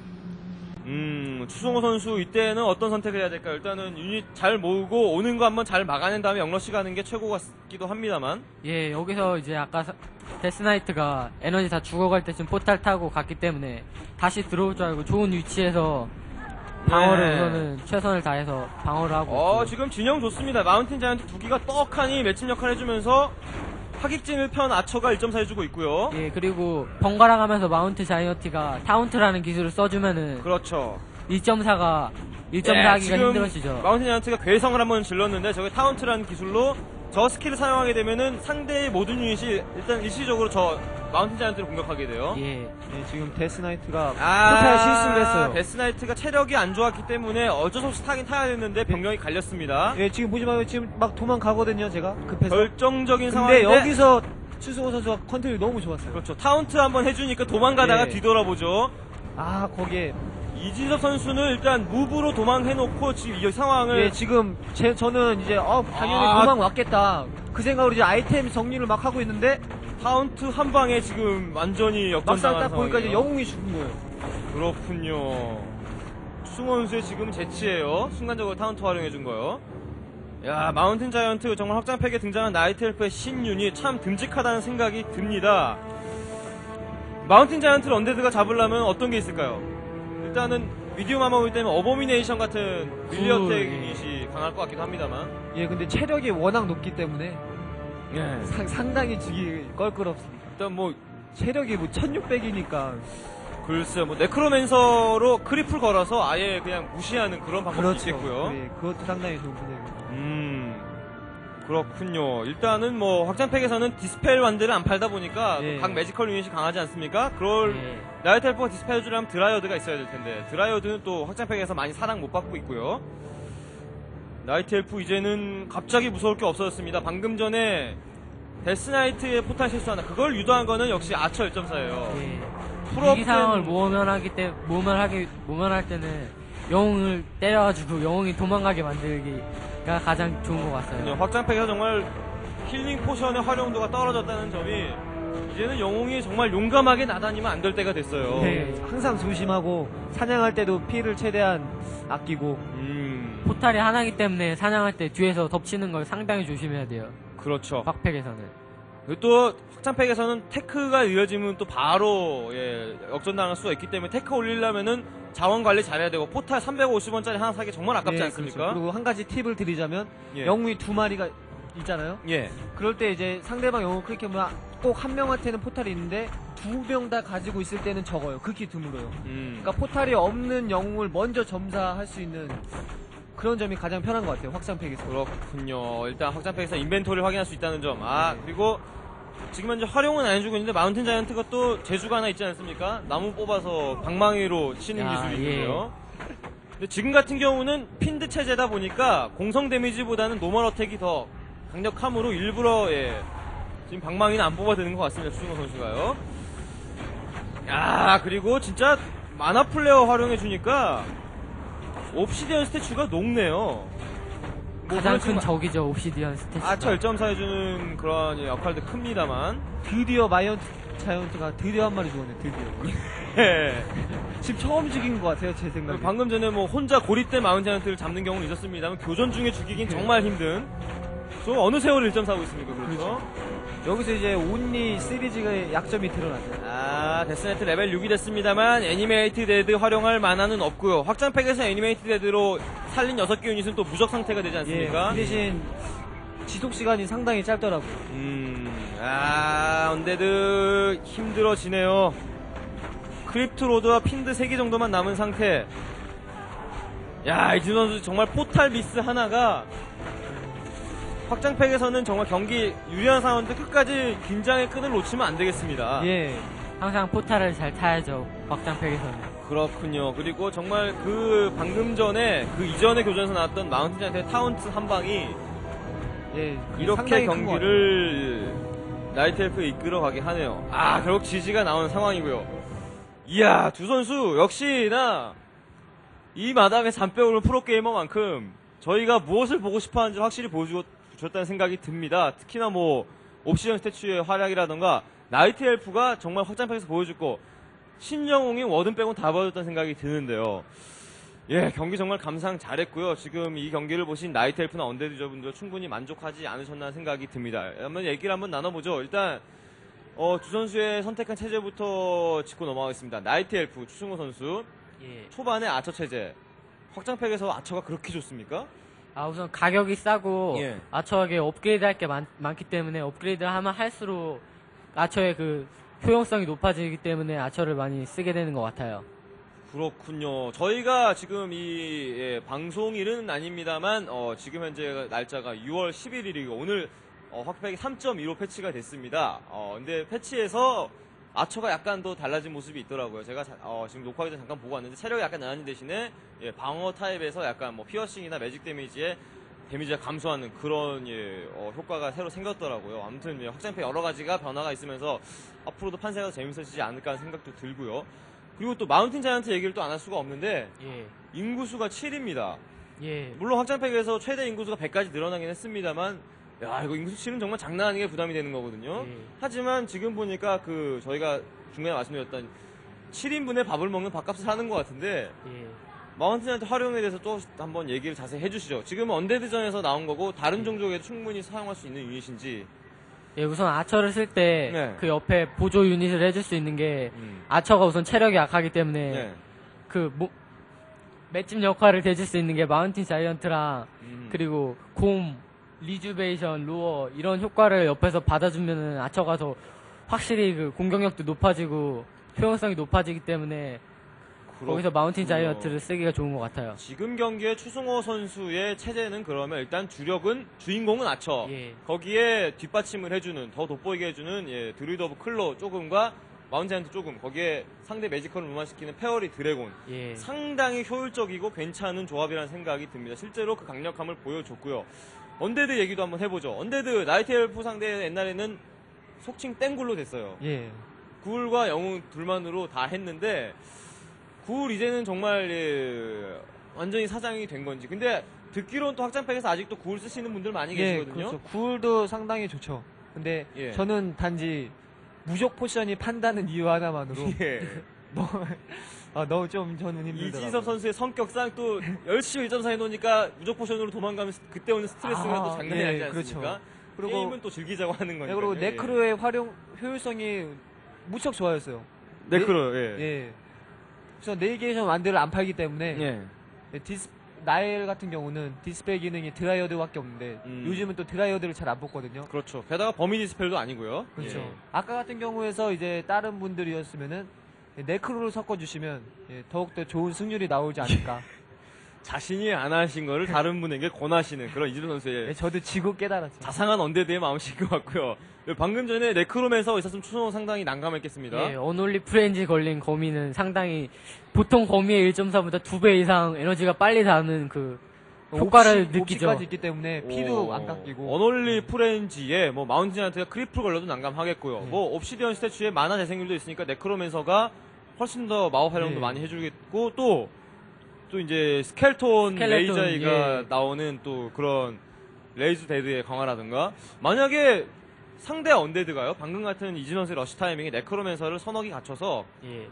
음, 추성호 선수 이때는 어떤 선택을 해야 될까요? 일단은 유닛 잘 모으고 오는 거 한번 잘 막아낸 다음에 영러시 가는 게 최고 같기도 합니다만. 예, 여기서 이제 아까 사- 데스나이트가 에너지 다 죽어갈 때쯤 포탈 타고 갔기 때문에 다시 들어올 줄 알고 좋은 위치에서 방어를 네. 우선은 최선을 다해서 방어를 하고 어, 있고. 지금 진영 좋습니다. 마운틴 자이언트 두 기가 떡하니 매칭 역할 해주면서 하객진을 편 아처가 일 점 사 해주고 있고요. 예, 그리고 번갈아 가면서 마운트 자이언티가 타운트라는 기술을 써주면은 그렇죠. 일 점 사가 일 점 사 네, 하기가 지금 힘들어지죠. 마운틴 자이언트가 괴성을 한번 질렀는데 저게 타운트라는 기술로 저 스킬을 사용하게 되면은 상대의 모든 유닛이 일단 일시적으로 저 마운틴 자이언트를 공격하게 돼요. 예, 예, 지금 데스나이트가 아, 포탈 실수를 했어요. 데스나이트가 체력이 안 좋았기 때문에 어쩔 수 없이 타긴 타야 됐는데 변경이 갈렸습니다. 예, 지금 보시면 지금 막 도망가거든요, 제가 급해서. 결정적인 근데 상황인데 여기서 추승호 선수가 컨트롤이 너무 좋았어요. 그렇죠. 타운트 한번 해주니까 도망가다가 예. 뒤돌아보죠. 아, 거기에 이진섭 선수는 일단 무브로 도망해놓고 지금 이 상황을 예, 지금 제 저는 이제 어 당연히 아. 도망 왔겠다. 그 생각으로 이제 아이템 정리를 막 하고 있는데 타운트 한 방에 지금 완전히 막상 역전당한 딱 보니까 이제 상황이에요. 영웅이 죽은 거예요. 그렇군요. 추승호 선수의 지금 재치예요. 순간적으로 타운트 활용해준 거요. 야, 마운틴 자이언트 정말 확장팩에 등장한 나이트 엘프의 신유닛 참 듬직하다는 생각이 듭니다. 마운틴 자이언트를 언데드가 잡으려면 어떤 게 있을까요? 일단은 미디움 아머이기 때문에 어보미네이션 같은 밀리어텍 예. 유닛이 강할 것 같기도 합니다만. 예, 근데 체력이 워낙 높기 때문에 예. 상, 상당히 주기 껄끄럽습니다. 일단 뭐 체력이 뭐 천육백이니까 글쎄 뭐 네크로맨서로 크리플 걸어서 아예 그냥 무시하는 그런 방법도 그렇죠. 있겠고요. 예, 그것도 상당히 좋은 분야입니다. 음 그렇군요. 일단은 뭐 확장팩에서는 디스펠 완드를 안 팔다 보니까 예. 각 매지컬 유닛이 강하지 않습니까? 그럴 예. 나이트 엘프가 디스펠 해주려면 드라이어드가 있어야 될 텐데 드라이어드는 또 확장팩에서 많이 사랑 못 받고 있고요. 나이트 엘프 이제는 갑자기 무서울 게 없어졌습니다. 방금 전에 데스나이트의 포탈 실수 하나 그걸 유도한 거는 역시 아처 일 점 사예요. 예. 풀업 위기 상황을 모면하기 때 모면하기 모면할 때는 영웅을 때려가지고 영웅이 도망가게 만들기가 가장 좋은 것 같아요. 확장팩에서 정말 힐링 포션의 활용도가 떨어졌다는 점이 이제는 영웅이 정말 용감하게 나다니면 안 될 때가 됐어요. 네, 항상 조심하고 사냥할 때도 피를 최대한 아끼고. 음, 포탈이 하나이기 때문에 사냥할 때 뒤에서 덮치는 걸 상당히 조심해야 돼요. 그렇죠. 확팩에서는. 그리고 또 확장팩에서는 테크가 이어지면 또 바로 예, 역전당할 수가 있기 때문에 테크 올리려면은 자원 관리 잘해야 되고 포탈 삼백오십 원짜리 하나 사기 정말 아깝지 네, 않습니까? 그렇죠. 그리고 한 가지 팁을 드리자면 예. 영웅이 두 마리가 있잖아요. 예. 그럴 때 이제 상대방 영웅 클릭해보면 꼭 한 명한테는 포탈이 있는데 두 명 다 가지고 있을 때는 적어요. 극히 드물어요. 음. 그러니까 포탈이 없는 영웅을 먼저 점사할 수 있는 그런 점이 가장 편한 것 같아요. 확장팩에서. 그렇군요. 일단 확장팩에서 인벤토리를 확인할 수 있다는 점. 아, 그리고 지금 현재 활용은 안 해주고 있는데 마운틴 자이언트가 또 재주가 하나 있지 않습니까? 나무 뽑아서 방망이로 치는 야, 기술이 예. 있는데요. 근데 지금 같은 경우는 핀드 체제다 보니까 공성 데미지보다는 노멀 어택이 더 강력함으로 일부러 예, 지금 방망이는 안 뽑아드는 것 같습니다. 추승호 선수가요. 야, 그리고 진짜 마나 플레어 활용해주니까 옵시디언 스태츄가 녹네요. 뭐 가장 물론 큰 지금 적이죠, 옵시디언 스태츄가. 아처 일 점 사 해주는 그런 예, 역할도 큽니다만. 드디어 마이언트 자이언트가 드디어 한 마리 죽었네. 드디어. 예. 지금 처음 죽인 것 같아요. 제 생각에. 방금 전에 뭐 혼자 고립된 마운틴한트를 잡는 경우는 있었습니다만 교전 중에 죽이긴 정말 힘든. 저 어느 세월 일 점 사고 있습니까? 그렇죠? 여기서 이제 온리 시리즈의 약점이 드러나죠. 아, 데스네트 레벨 육이 됐습니다만 애니메이트 데드 활용할 만화는 없고요. 확장팩에서 애니메이트 데드로 살린 여섯 개 유닛은 또 무적 상태가 되지 예, 않습니까? 그 대신 지속 시간이 상당히 짧더라고요. 음, 아, 언데드 힘들어지네요. 크립트 로드와 핀드 세 개 정도만 남은 상태. 야, 이준 선수 정말 포탈 미스 하나가 확장팩에서는 정말 경기 유리한 상황인데 끝까지 긴장의 끈을 놓치면 안 되겠습니다. 예. 항상 포탈을 잘 타야죠, 확장팩에서는. 그렇군요. 그리고 정말 그 방금 전에 그 이전의 교전에서 나왔던 마운틴 자이언트의 타운트 한 방이 예. 이렇게 상당히 큰것 경기를 나이트 엘프에 이끌어가게 하네요. 아, 결국 지지가 나오는 상황이고요. 이야, 두 선수 역시나 이 마당의 잔뼈오른 프로게이머만큼 저희가 무엇을 보고 싶어하는지 확실히 보여주셨다는 생각이 듭니다. 특히나 뭐 옵시전 스태츄의 활약이라던가 나이트 엘프가 정말 확장팩에서 보여줬고 신영웅이 워든 빼곤 다 보여줬다는 생각이 드는데요. 예, 경기 정말 감상 잘했고요. 지금 이 경기를 보신 나이트 엘프나 언데드 유저분들 충분히 만족하지 않으셨나 생각이 듭니다. 한번 얘기를 한번 나눠보죠. 일단 어, 두 선수의 선택한 체제부터 짚고 넘어가겠습니다. 나이트 엘프 추승호 선수 예. 초반에 아처 체제. 확장팩에서 아처가 그렇게 좋습니까? 아, 우선 가격이 싸고, 예. 아처에게 업그레이드 할 게 많기 때문에, 업그레이드 하면 할수록, 아처의 그, 효용성이 높아지기 때문에 아처를 많이 쓰게 되는 것 같아요. 그렇군요. 저희가 지금 이 예, 방송일은 아닙니다만 어, 지금 현재 날짜가 유월 십일일이고 오늘 어, 확팩이 삼 점 이로 패치가 됐습니다. 어, 근데 패치에서 아처가 약간 더 달라진 모습이 있더라고요. 제가 자, 어, 지금 녹화하기 전에 잠깐 보고 왔는데 체력이 약간 나는 대신에 예, 방어 타입에서 약간 뭐 피어싱이나 매직 데미지에 데미지가 감소하는 그런 예, 어, 효과가 새로 생겼더라고요. 아무튼 예, 확장팩 여러 가지가 변화가 있으면서 앞으로도 판세가 더 재밌어지지 않을까 하는 생각도 들고요. 그리고 또 마운틴 자이언트 얘기를 또 안 할 수가 없는데 예. 인구수가 칠입니다. 예. 물론 확장팩에서 최대 인구수가 백까지 늘어나긴 했습니다만 야, 이거 인구수 칠은 정말 장난 아니게 부담이 되는 거거든요. 예. 하지만 지금 보니까 그 저희가 중간에 말씀드렸던 칠 인분의 밥을 먹는 밥값을 하는 것 같은데 예. 마운틴 자이언트 활용에 대해서 또 한번 얘기를 자세히 해주시죠. 지금은 언데드전에서 나온 거고 다른 종족에도 충분히 사용할 수 있는 유닛인지. 예, 우선 아처를 쓸 때, 네. 그 옆에 보조 유닛을 해줄 수 있는 게, 음. 아처가 우선 체력이 약하기 때문에, 네. 그, 뭐, 맷집 역할을 해줄 수 있는 게 마운틴 자이언트랑, 음. 그리고 곰, 리주베이션, 루어, 이런 효과를 옆에서 받아주면은 아처가 더 확실히 그 공격력도 높아지고, 효용성이 높아지기 때문에, 거기서 마운틴 자이언트를 쓰기가 좋은 것 같아요. 지금 경기의 추승호 선수의 체제는 그러면 일단 주력은 주인공은 아처. 예. 거기에 뒷받침을 해주는 더 돋보이게 해주는 예, 드루이드 오브 클로 조금과 마운틴 자이언트 조금 거기에 상대 매지컬을 무마시키는 페어리 드래곤. 예. 상당히 효율적이고 괜찮은 조합이라는 생각이 듭니다. 실제로 그 강력함을 보여줬고요. 언데드 얘기도 한번 해보죠. 언데드 나이트 엘프 상대 옛날에는 속칭 땡굴로 됐어요. 예. 굴과 영웅 둘만으로 다 했는데 굴 이제는 정말 예, 완전히 사장이 된 건지. 근데 듣기로는 또 확장팩에서 아직도 구울 쓰시는 분들 많이 예, 계시거든요. 그렇죠. 구울도 상당히 좋죠. 근데 예. 저는 단지 무적 포션이 판다는 이유 하나만으로 예. 너무 아, 너무 좀 저는 힘들더라고요. 이진섭 선수의 성격상 또 열심히 일 점 사 해놓으니까 무적 포션으로 도망가면 그때 오는 스트레스가 아, 또 장난이 예, 아니지 않습니까? 그렇죠. 그리고- 게임은 또 즐기자고 하는 거니까. 네, 그리고 네크로의 활용 효율성이 무척 좋아졌어요. 네크로, 예. 예. 그래서 네이게이션 완드를 안 팔기 때문에 예. 예, 디스 나엘 같은 경우는 디스플레이 기능이 드라이어드밖에 없는데 음. 요즘은 또 드라이어드를 잘 안 뽑거든요. 그렇죠. 게다가 범위 디스펠도 아니고요. 그렇죠. 예. 아까 같은 경우에서 이제 다른 분들이었으면은 예, 네크로를 섞어주시면 예, 더욱더 좋은 승률이 나오지 않을까. 자신이 안 하신 거를 다른 분에게 권하시는 그런 이진섭 선수의 예, 저도 지고 깨달았죠. 자상한 언데드의 마음이신 것 같고요. 방금 전에 네크롬에서 있었으면 추성호 상당히 난감했겠습니다. 예, 언올리 프렌즈 걸린 거미는 상당히 보통 거미의 일 점 사보다 두 배 이상 에너지가 빨리 닿는 그 효과를 옵시, 느끼죠. 옵시까지 있기 때문에 피도 오, 안 깎이고. 어놀리 프렌지에 뭐 마운틴한테가 크리플 걸려도 난감하겠고요. 네. 뭐 옵시디언 스태츄에 만화 재생률도 있으니까 네크로맨서가 훨씬 더 마법 활용도 네. 많이 해주겠고 또 또 이제 스켈톤, 스켈레톤, 레이저이가 예. 나오는 또 그런 레이즈 데드의 강화라든가 만약에 상대 언데드가요 방금 같은 이진원스의 러시 타이밍에 네크로맨서를 서너 개 갖춰서 예.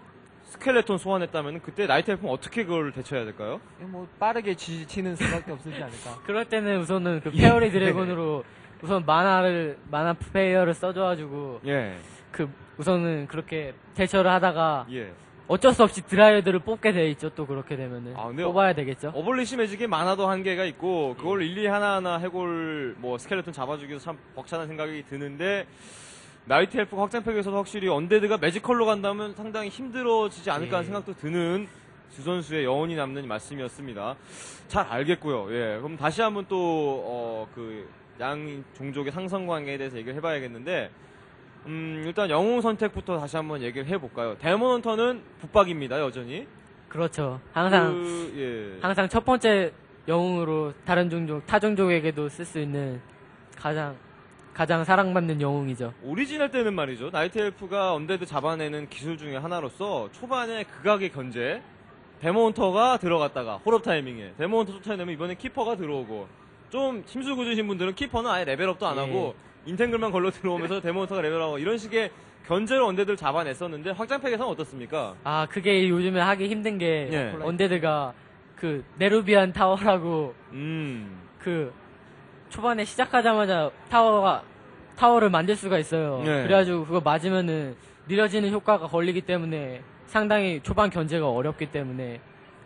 스켈레톤 소환했다면 그때 나이트 엘프는 어떻게 그걸 대처해야 될까요? 뭐 빠르게 지치는 수밖에 없지 않을까. 그럴 때는 우선은 그 예. 페어리 드래곤으로 우선 만화를 만화 페이어를 써줘가지고 예, 그 우선은 그렇게 대처를 하다가 예. 어쩔 수 없이 드라이어드를 뽑게 돼 있죠. 또 그렇게 되면은 아, 근데 뽑아야 되겠죠. 어블리시 매직에 만화도 한계가 있고 그걸 예. 일일이 하나하나 해골 뭐 스켈레톤 잡아주기도 참 벅찬한 생각이 드는데 나이트 엘프 확장팩에서도 확실히 언데드가 매지컬로 간다면 상당히 힘들어지지 않을까 하는 예. 생각도 드는 두 선수의 여운이 남는 말씀이었습니다. 잘 알겠고요. 예, 그럼 다시 한번 또 어, 그 양 종족의 상성 관계에 대해서 얘기를 해봐야겠는데 음, 일단 영웅 선택부터 다시 한번 얘기를 해볼까요? 데몬 헌터는 붙박입니다, 여전히. 그렇죠. 항상 그, 예. 항상 첫 번째 영웅으로 다른 종족 타 종족에게도 쓸 수 있는 가장 가장 사랑받는 영웅이죠. 오리지널 때는 말이죠. 나이트 엘프가 언데드 잡아내는 기술 중에 하나로서 초반에 극악의 견제, 데몬헌터가 들어갔다가 홀업 타이밍에 데몬헌터 쫓아내면 이번에 키퍼가 들어오고 좀 심술 굳으신 분들은 키퍼는 아예 레벨업도 안 예. 하고 인텐글만 걸러 들어오면서 데몬헌터가 레벨업하고 이런 식의 견제로 언데드를 잡아냈었는데 확장팩에서는 어떻습니까? 아 그게 요즘에 하기 힘든 게 예. 언데드가 그 네루비안 타워라고 음, 그 초반에 시작하자마자 타워가 타워를 만들 수가 있어요. 네. 그래가지고 그거 맞으면은 느려지는 효과가 걸리기 때문에 상당히 초반 견제가 어렵기 때문에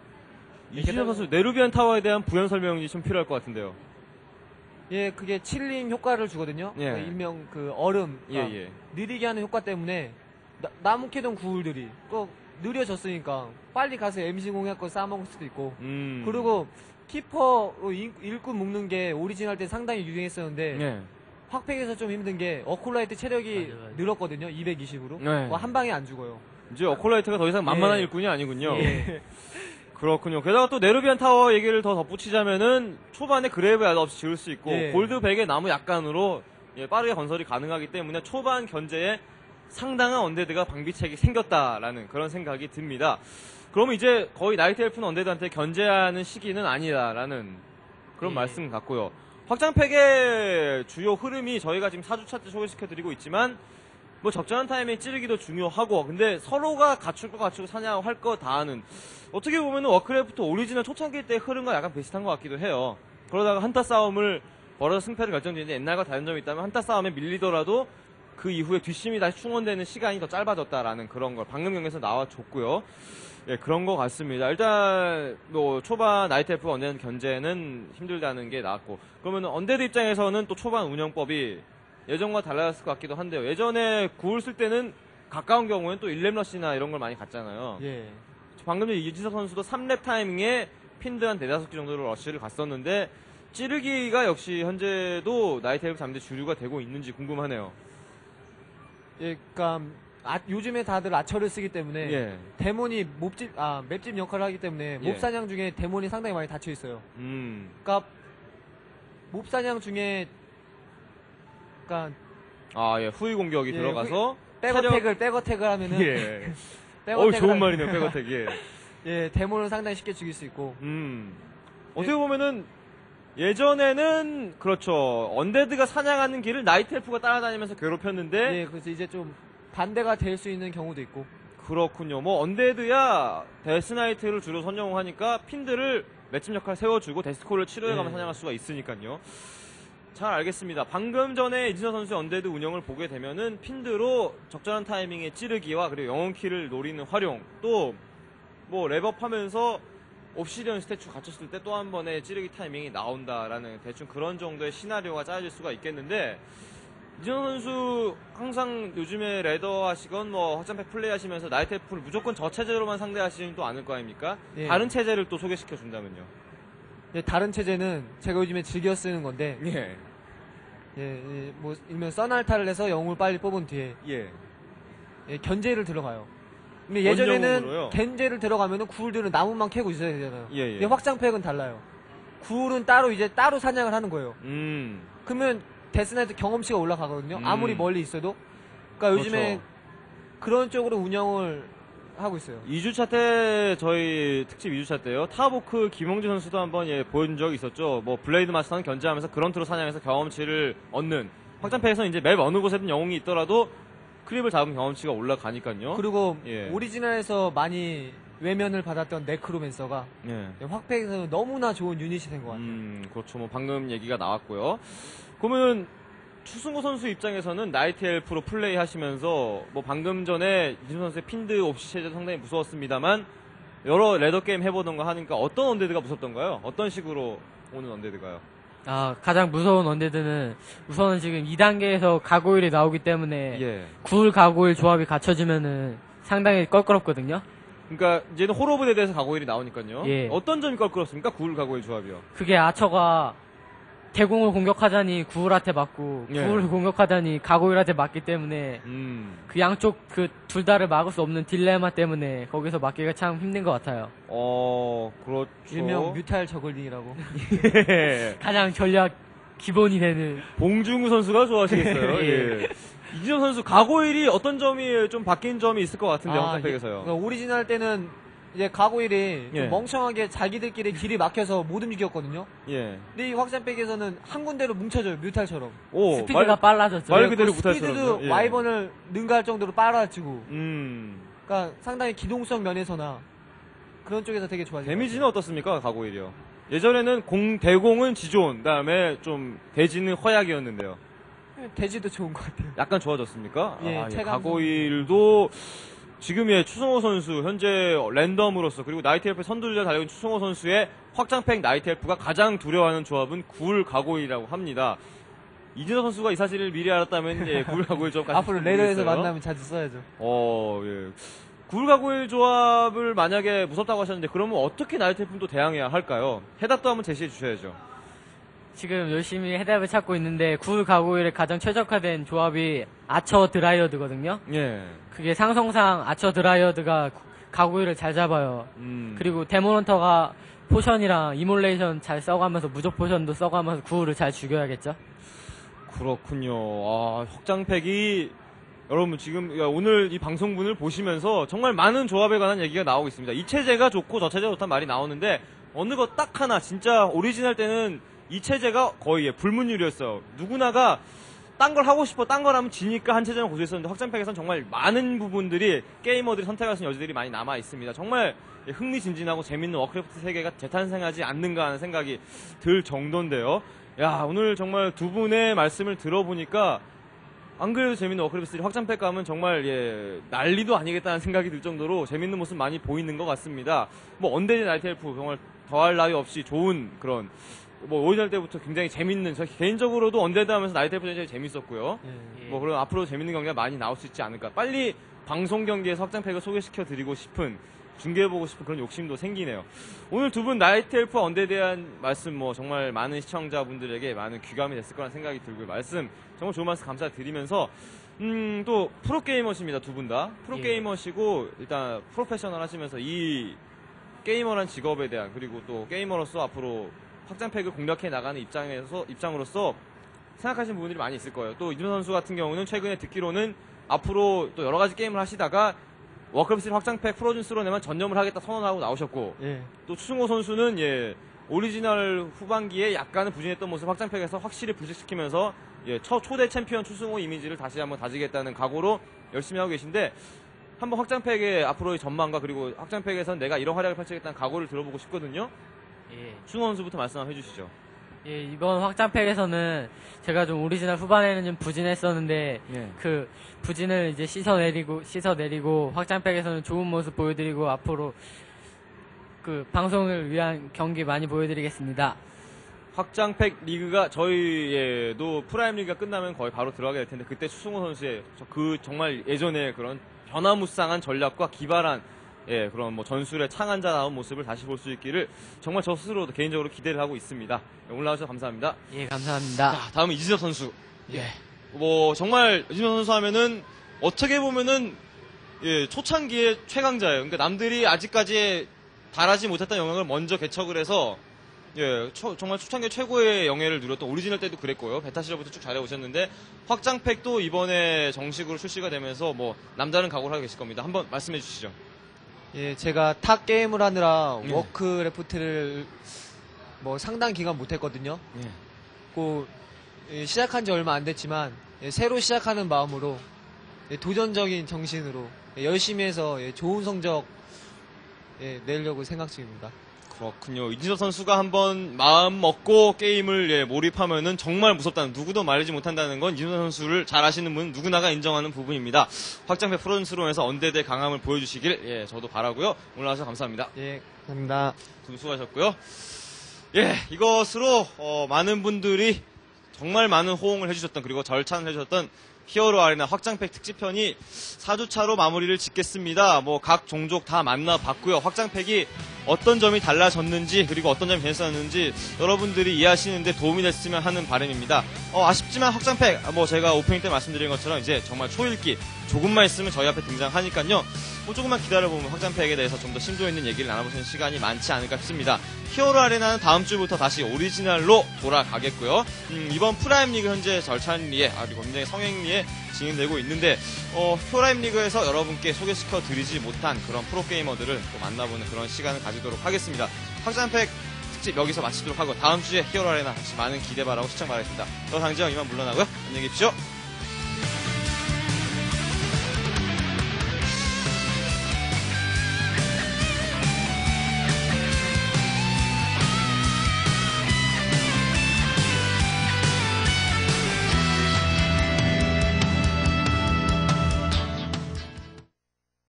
이진혁 선수 네루비안 타워에 대한 부연 설명이 좀 필요할 것 같은데요. 예, 그게 칠링 효과를 주거든요. 예. 그 일명 그 얼음. 예, 그러니까 예. 느리게 하는 효과 때문에 나, 나무 캐던 구울들이 꼭 느려졌으니까 빨리 가서 엠씨 공약 거 싸먹을 수도 있고. 음. 그리고 키퍼로 일- 일꾼 묶는 게 오리지널 때 상당히 유행했었는데 예. 확팩에서 좀 힘든 게 어콜라이트 체력이 맞아, 맞아. 늘었거든요. 이백이십으로. 네. 한 방에 안 죽어요. 이제 어콜라이트가 더 이상 만만한 예. 일꾼이 아니군요. 예. 그렇군요. 게다가 또 네루비안 타워 얘기를 더 덧붙이자면은 초반에 그레이브 야드 없이 지을 수 있고 예. 골드 백의 나무 약간으로 예, 빠르게 건설이 가능하기 때문에 초반 견제에 상당한 언데드가 방비책이 생겼다라는 그런 생각이 듭니다. 그러면 이제 거의 나이트 엘프는 언데드한테 견제하는 시기는 아니다라는 그런 예. 말씀 같고요. 확장팩의 주요 흐름이 저희가 지금 사 주차 때 소개시켜드리고 있지만 뭐 적절한 타이밍에 찌르기도 중요하고 근데 서로가 갖출 거 갖추고 사냥하고 할 거 다 하는 어떻게 보면 워크래프트 오리지널 초창기 때 흐름과 약간 비슷한 것 같기도 해요. 그러다가 한타 싸움을 벌어서 승패를 결정지는데 옛날과 다른 점이 있다면 한타 싸움에 밀리더라도 그 이후에 뒷심이 다시 충원되는 시간이 더 짧아졌다라는 그런 걸 방금 경기에서 나와줬고요. 예, 그런 것 같습니다. 일단 뭐 초반 나이트 엘프 언데드 견제는 힘들다는 게 나왔고 그러면 언데드 입장에서는 또 초반 운영법이 예전과 달라졌을 것 같기도 한데요. 예전에 구울 쓸 때는 가까운 경우에는 또 일 렙 러시나 이런 걸 많이 갔잖아요. 예. 방금 전에 이진석 선수도 삼 렙 타이밍에 핀드 한 네다섯 개 정도로 러시를 갔었는데 찌르기가 역시 현재도 나이트 엘프 잡는 데 주류가 되고 있는지 궁금하네요. 예, 그니까, 아, 요즘에 다들 아처를 쓰기 때문에, 예. 데몬이 몹집, 아, 맵집 역할을 하기 때문에, 예. 몹사냥 중에 데몬이 상당히 많이 닫혀 있어요. 음. 그니까, 몹사냥 중에, 그니까, 아, 예. 후위 공격이 예, 들어가서 백어택을, 체력- 백어택을 하면은, 예. 백어택을 어우, 좋은 하면- 말이네요, 백어택. 예. 예, 데모는 상당히 쉽게 죽일 수 있고. 음. 어떻게 보면은 예전에는 그렇죠. 언데드가 사냥하는 길을 나이트 엘프가 따라다니면서 괴롭혔는데 예, 그래서 이제 좀 반대가 될 수 있는 경우도 있고. 그렇군요. 뭐 언데드야 데스나이트를 주로 선정하니까 핀들을 맷집 역할 세워주고 데스콜을 치료해가면서 네. 사냥할 수가 있으니까요. 잘 알겠습니다. 방금 전에 이진서 선수의 언데드 운영을 보게 되면은 핀드로 적절한 타이밍에 찌르기와 그리고 영혼키를 노리는 활용, 또 뭐 랩업하면서 옵시디언 스태츄 갖췄을 때 또 한 번의 찌르기 타이밍이 나온다라는 대충 그런 정도의 시나리오가 짜여질 수가 있겠는데, 이진서 선수 항상 요즘에 레더 하시건 뭐 확장팩 플레이 하시면서 나이트 엘프를 무조건 저 체제로만 상대하시는 또 않을 거 아닙니까? 예. 다른 체제를 또 소개시켜 준다면요. 예, 다른 체제는 제가 요즘에 즐겨 쓰는 건데, 예. 예, 예, 뭐 일명 써날타를 해서 영웅을 빨리 뽑은 뒤에 예. 예, 견제를 들어가요. 근데 예전에는 원영웅으로요? 견제를 들어가면은 구울들은 나무만 캐고 있어야 되잖아요. 예, 예. 근데 확장팩은 달라요. 구울은 따로 이제 따로 사냥을 하는 거예요. 음. 그러면 데스나이트 경험치가 올라가거든요. 음. 아무리 멀리 있어도. 그러니까 요즘에 그렇죠. 그런 쪽으로 운영을 하고 있어요. 이 주차 때 저희 특집 이 주차 때요. 타보크 김홍진 선수도 한번 예, 보여준 적이 있었죠. 뭐 블레이드 마스터는 견제하면서 그런트로 사냥해서 경험치를 얻는, 확장팩에서는 이제 맵 어느 곳에든 영웅이 있더라도 크립을 잡은 경험치가 올라가니까요. 그리고 예. 오리지널에서 많이 외면을 받았던 네크로맨서가 예. 확팩에서는 너무나 좋은 유닛이 된 것 같아요. 음, 그렇죠. 뭐 방금 얘기가 나왔고요. 그러면 추승호 선수 입장에서는 나이트 엘프로 플레이 하시면서 뭐 방금 전에 이준 선수의 핀드 옵시 체제도 상당히 무서웠습니다만 여러 레더 게임 해보던 거 하니까 어떤 언데드가 무섭던가요? 어떤 식으로 오는 언데드가요? 아, 가장 무서운 언데드는 우선은 지금 이 단계에서 가고일이 나오기 때문에 예. 구울 가고일 조합이 갖춰지면은 상당히 껄끄럽거든요. 그러니까 이제는 홀오브 데드에서 가고일이 나오니까요. 예. 어떤 점이 껄끄럽습니까? 구울 가고일 조합이요. 그게 아처가 대공을 공격하자니 구울한테 맞고 예. 구울을 공격하자니 가고일한테 맞기 때문에 음. 그 양쪽 그 둘 다를 막을 수 없는 딜레마 때문에 거기서 막기가 참 힘든 것 같아요. 어, 그렇죠. 일명 뮤탈 저글링이라고. 예. 가장 전략 기본이 되는 봉중우 선수가 좋아하시겠어요. 예. 예. 이진호 선수 가고일이 어떤 점이 좀 바뀐 점이 있을 것 같은데 아, 확장팩에서요. 그러니까 오리지널 때는 이제 가고일이 예. 좀 멍청하게 자기들끼리 길이 막혀서 못 움직였거든요. 예. 근데 이 확장팩에서는 한 군데로 뭉쳐져요, 뮤탈처럼. 오, 스피드가 말, 빨라졌죠. 말 그대로 스피드도 무탈처럼요. 예. 와이번을 능가할 정도로 빨라지고. 음. 그러니까 상당히 기동성 면에서나 그런 쪽에서 되게 좋아지고. 데미지는 어떻습니까? 가고일이요. 예전에는 공 대공은 지존, 그다음에 좀 대지는 허약이었는데요. 대지도 좋은 것 같아요. 약간 좋아졌습니까? 예, 아, 체감상. 가고일도 지금의 추승호 선수 현재 랜덤으로서 그리고 나이트 엘프 선두주자 달리고 있는 추승호 선수의 확장팩 나이트 엘프가 가장 두려워하는 조합은 구울 가고일이라고 합니다. 이진호 선수가 이 사실을 미리 알았다면 예, 구울 가고일 조합 같이 앞으로 레더에서 만나면 자주 써야죠. 어, 예. 구울 가고일 조합을 만약에 무섭다고 하셨는데 그러면 어떻게 나이트 엘프는 또 대항해야 할까요? 해답도 한번 제시해 주셔야죠. 지금 열심히 해답을 찾고 있는데 구울 가고일에 가장 최적화된 조합이 아처 드라이어드거든요. 예. 그게 상성상 아처 드라이어드가 구- 가고일을 잘 잡아요. 음. 그리고 데모넌터가 포션이랑 이몰레이션 잘 써가면서 무적 포션도 써가면서 구울을 잘 죽여야겠죠. 그렇군요. 아, 확장팩이 여러분 지금 오늘 이 방송분을 보시면서 정말 많은 조합에 관한 얘기가 나오고 있습니다. 이 체제가 좋고 저 체제가 좋다는 말이 나오는데 어느 것 딱 하나 진짜 오리지널 때는 이 체제가 거의 예, 불문율이었어요. 누구나가 딴 걸 하고 싶어 딴 걸 하면 지니까 한 체제만 고수했었는데 확장팩에서는 정말 많은 부분들이 게이머들이 선택할 수 있는 여지들이 많이 남아 있습니다. 정말 예, 흥미진진하고 재밌는 워크래프트 세계가 재탄생하지 않는가 하는 생각이 들 정도인데요. 야, 오늘 정말 두 분의 말씀을 들어보니까 안 그래도 재밌는 워크래프트 쓰리 확장팩 가면 정말 예, 난리도 아니겠다는 생각이 들 정도로 재밌는 모습 많이 보이는 것 같습니다. 뭐 언데드 나이트 엘프 정말 더할 나위 없이 좋은 그런 뭐 오리지널 때부터 굉장히 재밌는, 저 개인적으로도 언데드 하면서 나이트 엘프 제일 재밌었고요. 예. 뭐 그럼 앞으로 재밌는 경기가 많이 나올 수 있지 않을까. 빨리 방송 경기에서 확장팩을 소개시켜 드리고 싶은, 중계해보고 싶은 그런 욕심도 생기네요. 오늘 두 분 나이트 엘프와 언데드에 대한 말씀 뭐 정말 많은 시청자분들에게 많은 귀감이 됐을 거라는 생각이 들고요. 말씀 정말 좋은 말씀 감사드리면서 음, 또 프로게이머십니다. 두 분 다. 프로게이머시고 일단 프로페셔널 하시면서 이 게이머란 직업에 대한, 그리고 또 게이머로서 앞으로 확장팩을 공략해 나가는 입장에서, 입장으로서 생각하시는 부분들이 많이 있을 거예요. 또 이준호 선수 같은 경우는 최근에 듣기로는 앞으로 또 여러 가지 게임을 하시다가 워크래프트 확장팩 프로즌 스론에만 전념을 하겠다 선언하고 나오셨고 예. 또 추승호 선수는 예 오리지널 후반기에 약간은 부진했던 모습 확장팩에서 확실히 불식시키면서 예, 초, 초대 챔피언 추승호 이미지를 다시 한번 다지겠다는 각오로 열심히 하고 계신데 한번 확장팩의 앞으로의 전망과 그리고 확장팩에선 내가 이런 활약을 펼치겠다는 각오를 들어보고 싶거든요. 예. 추승호 선수부터 말씀 한번 해주시죠. 예, 이번 확장팩에서는 제가 좀 오리지널 후반에는 좀 부진했었는데 예. 그 부진을 이제 씻어내리고 씻어내리고 확장팩에서는 좋은 모습 보여드리고 앞으로 그 방송을 위한 경기 많이 보여드리겠습니다. 확장팩 리그가 저희도 프라임 리그가 끝나면 거의 바로 들어가게 될 텐데 그때 추승호 선수의 그 정말 예전에 그런 변화무쌍한 전략과 기발한 예, 그런 뭐 전술의 창안자다운 모습을 다시 볼 수 있기를 정말 저 스스로도 개인적으로 기대를 하고 있습니다. 올라와주셔서 감사합니다. 예, 감사합니다. 자, 다음은 이진섭 선수. 예. 뭐 정말 이진섭 선수 하면은 어떻게 보면은 예, 초창기의 최강자예요. 그러니까 남들이 아직까지 달하지 못했던 영역을 먼저 개척을 해서 예, 초, 정말 초창기 최고의 영예를 누렸던 오리지널 때도 그랬고요. 베타 시절부터 쭉 잘해오셨는데 확장팩도 이번에 정식으로 출시가 되면서 뭐 남다른 각오를 하고 계실 겁니다. 한번 말씀해 주시죠. 예, 제가 타 게임을 하느라 네. 워크래프트를 뭐 상당 기간 못했거든요. 예. 그 예, 시작한 지 얼마 안 됐지만 예, 새로 시작하는 마음으로 예, 도전적인 정신으로 예, 열심히 해서 예, 좋은 성적 예, 내려고 생각 중입니다. 그렇군요. 이진섭 선수가 한번 마음 먹고 게임을 예, 몰입하면은 정말 무섭다는 누구도 말하지 못한다는 건 이진섭 선수를 잘 아시는 분 누구나가 인정하는 부분입니다. 확장팩 프로즌스론에서 언데드의 강함을 보여주시길 예, 저도 바라고요. 오늘 와주셔서 감사합니다. 예, 감사합니다. 두 분 수고하셨고요. 예, 이것으로 어, 많은 분들이 정말 많은 호응을 해주셨던 그리고 절찬을 해주셨던 히어로 아레나 확장팩 특집편이 사 주차로 마무리를 짓겠습니다. 뭐 각 종족 다 만나봤고요. 확장팩이 어떤 점이 달라졌는지 그리고 어떤 점이 괜찮았는지 여러분들이 이해하시는데 도움이 됐으면 하는 바람입니다. 어, 아쉽지만 확장팩 뭐 제가 오프닝 때 말씀드린 것처럼 이제 정말 초읽기 조금만 있으면 저희 앞에 등장하니까요. 뭐 조금만 기다려보면 확장팩에 대해서 좀 더 심도 있는 얘기를 나눠보시는 시간이 많지 않을까 싶습니다. 히어로 아레나는 다음 주부터 다시 오리지널로 돌아가겠고요. 음, 이번 프라임 리그 현재 절찬리에 아, 그리고 굉장히 성행리에 진행되고 있는데 어, 프라임 리그에서 여러분께 소개시켜 드리지 못한 그런 프로게이머들을 또 만나보는 그런 시간을 가지도록 하겠습니다. 확장팩 특집 여기서 마치도록 하고 다음 주에 히어로 아레나 다시 많은 기대 바라고 시청 바라겠습니다. 저 장지영 이만 물러나고요. 안녕히 계십시오.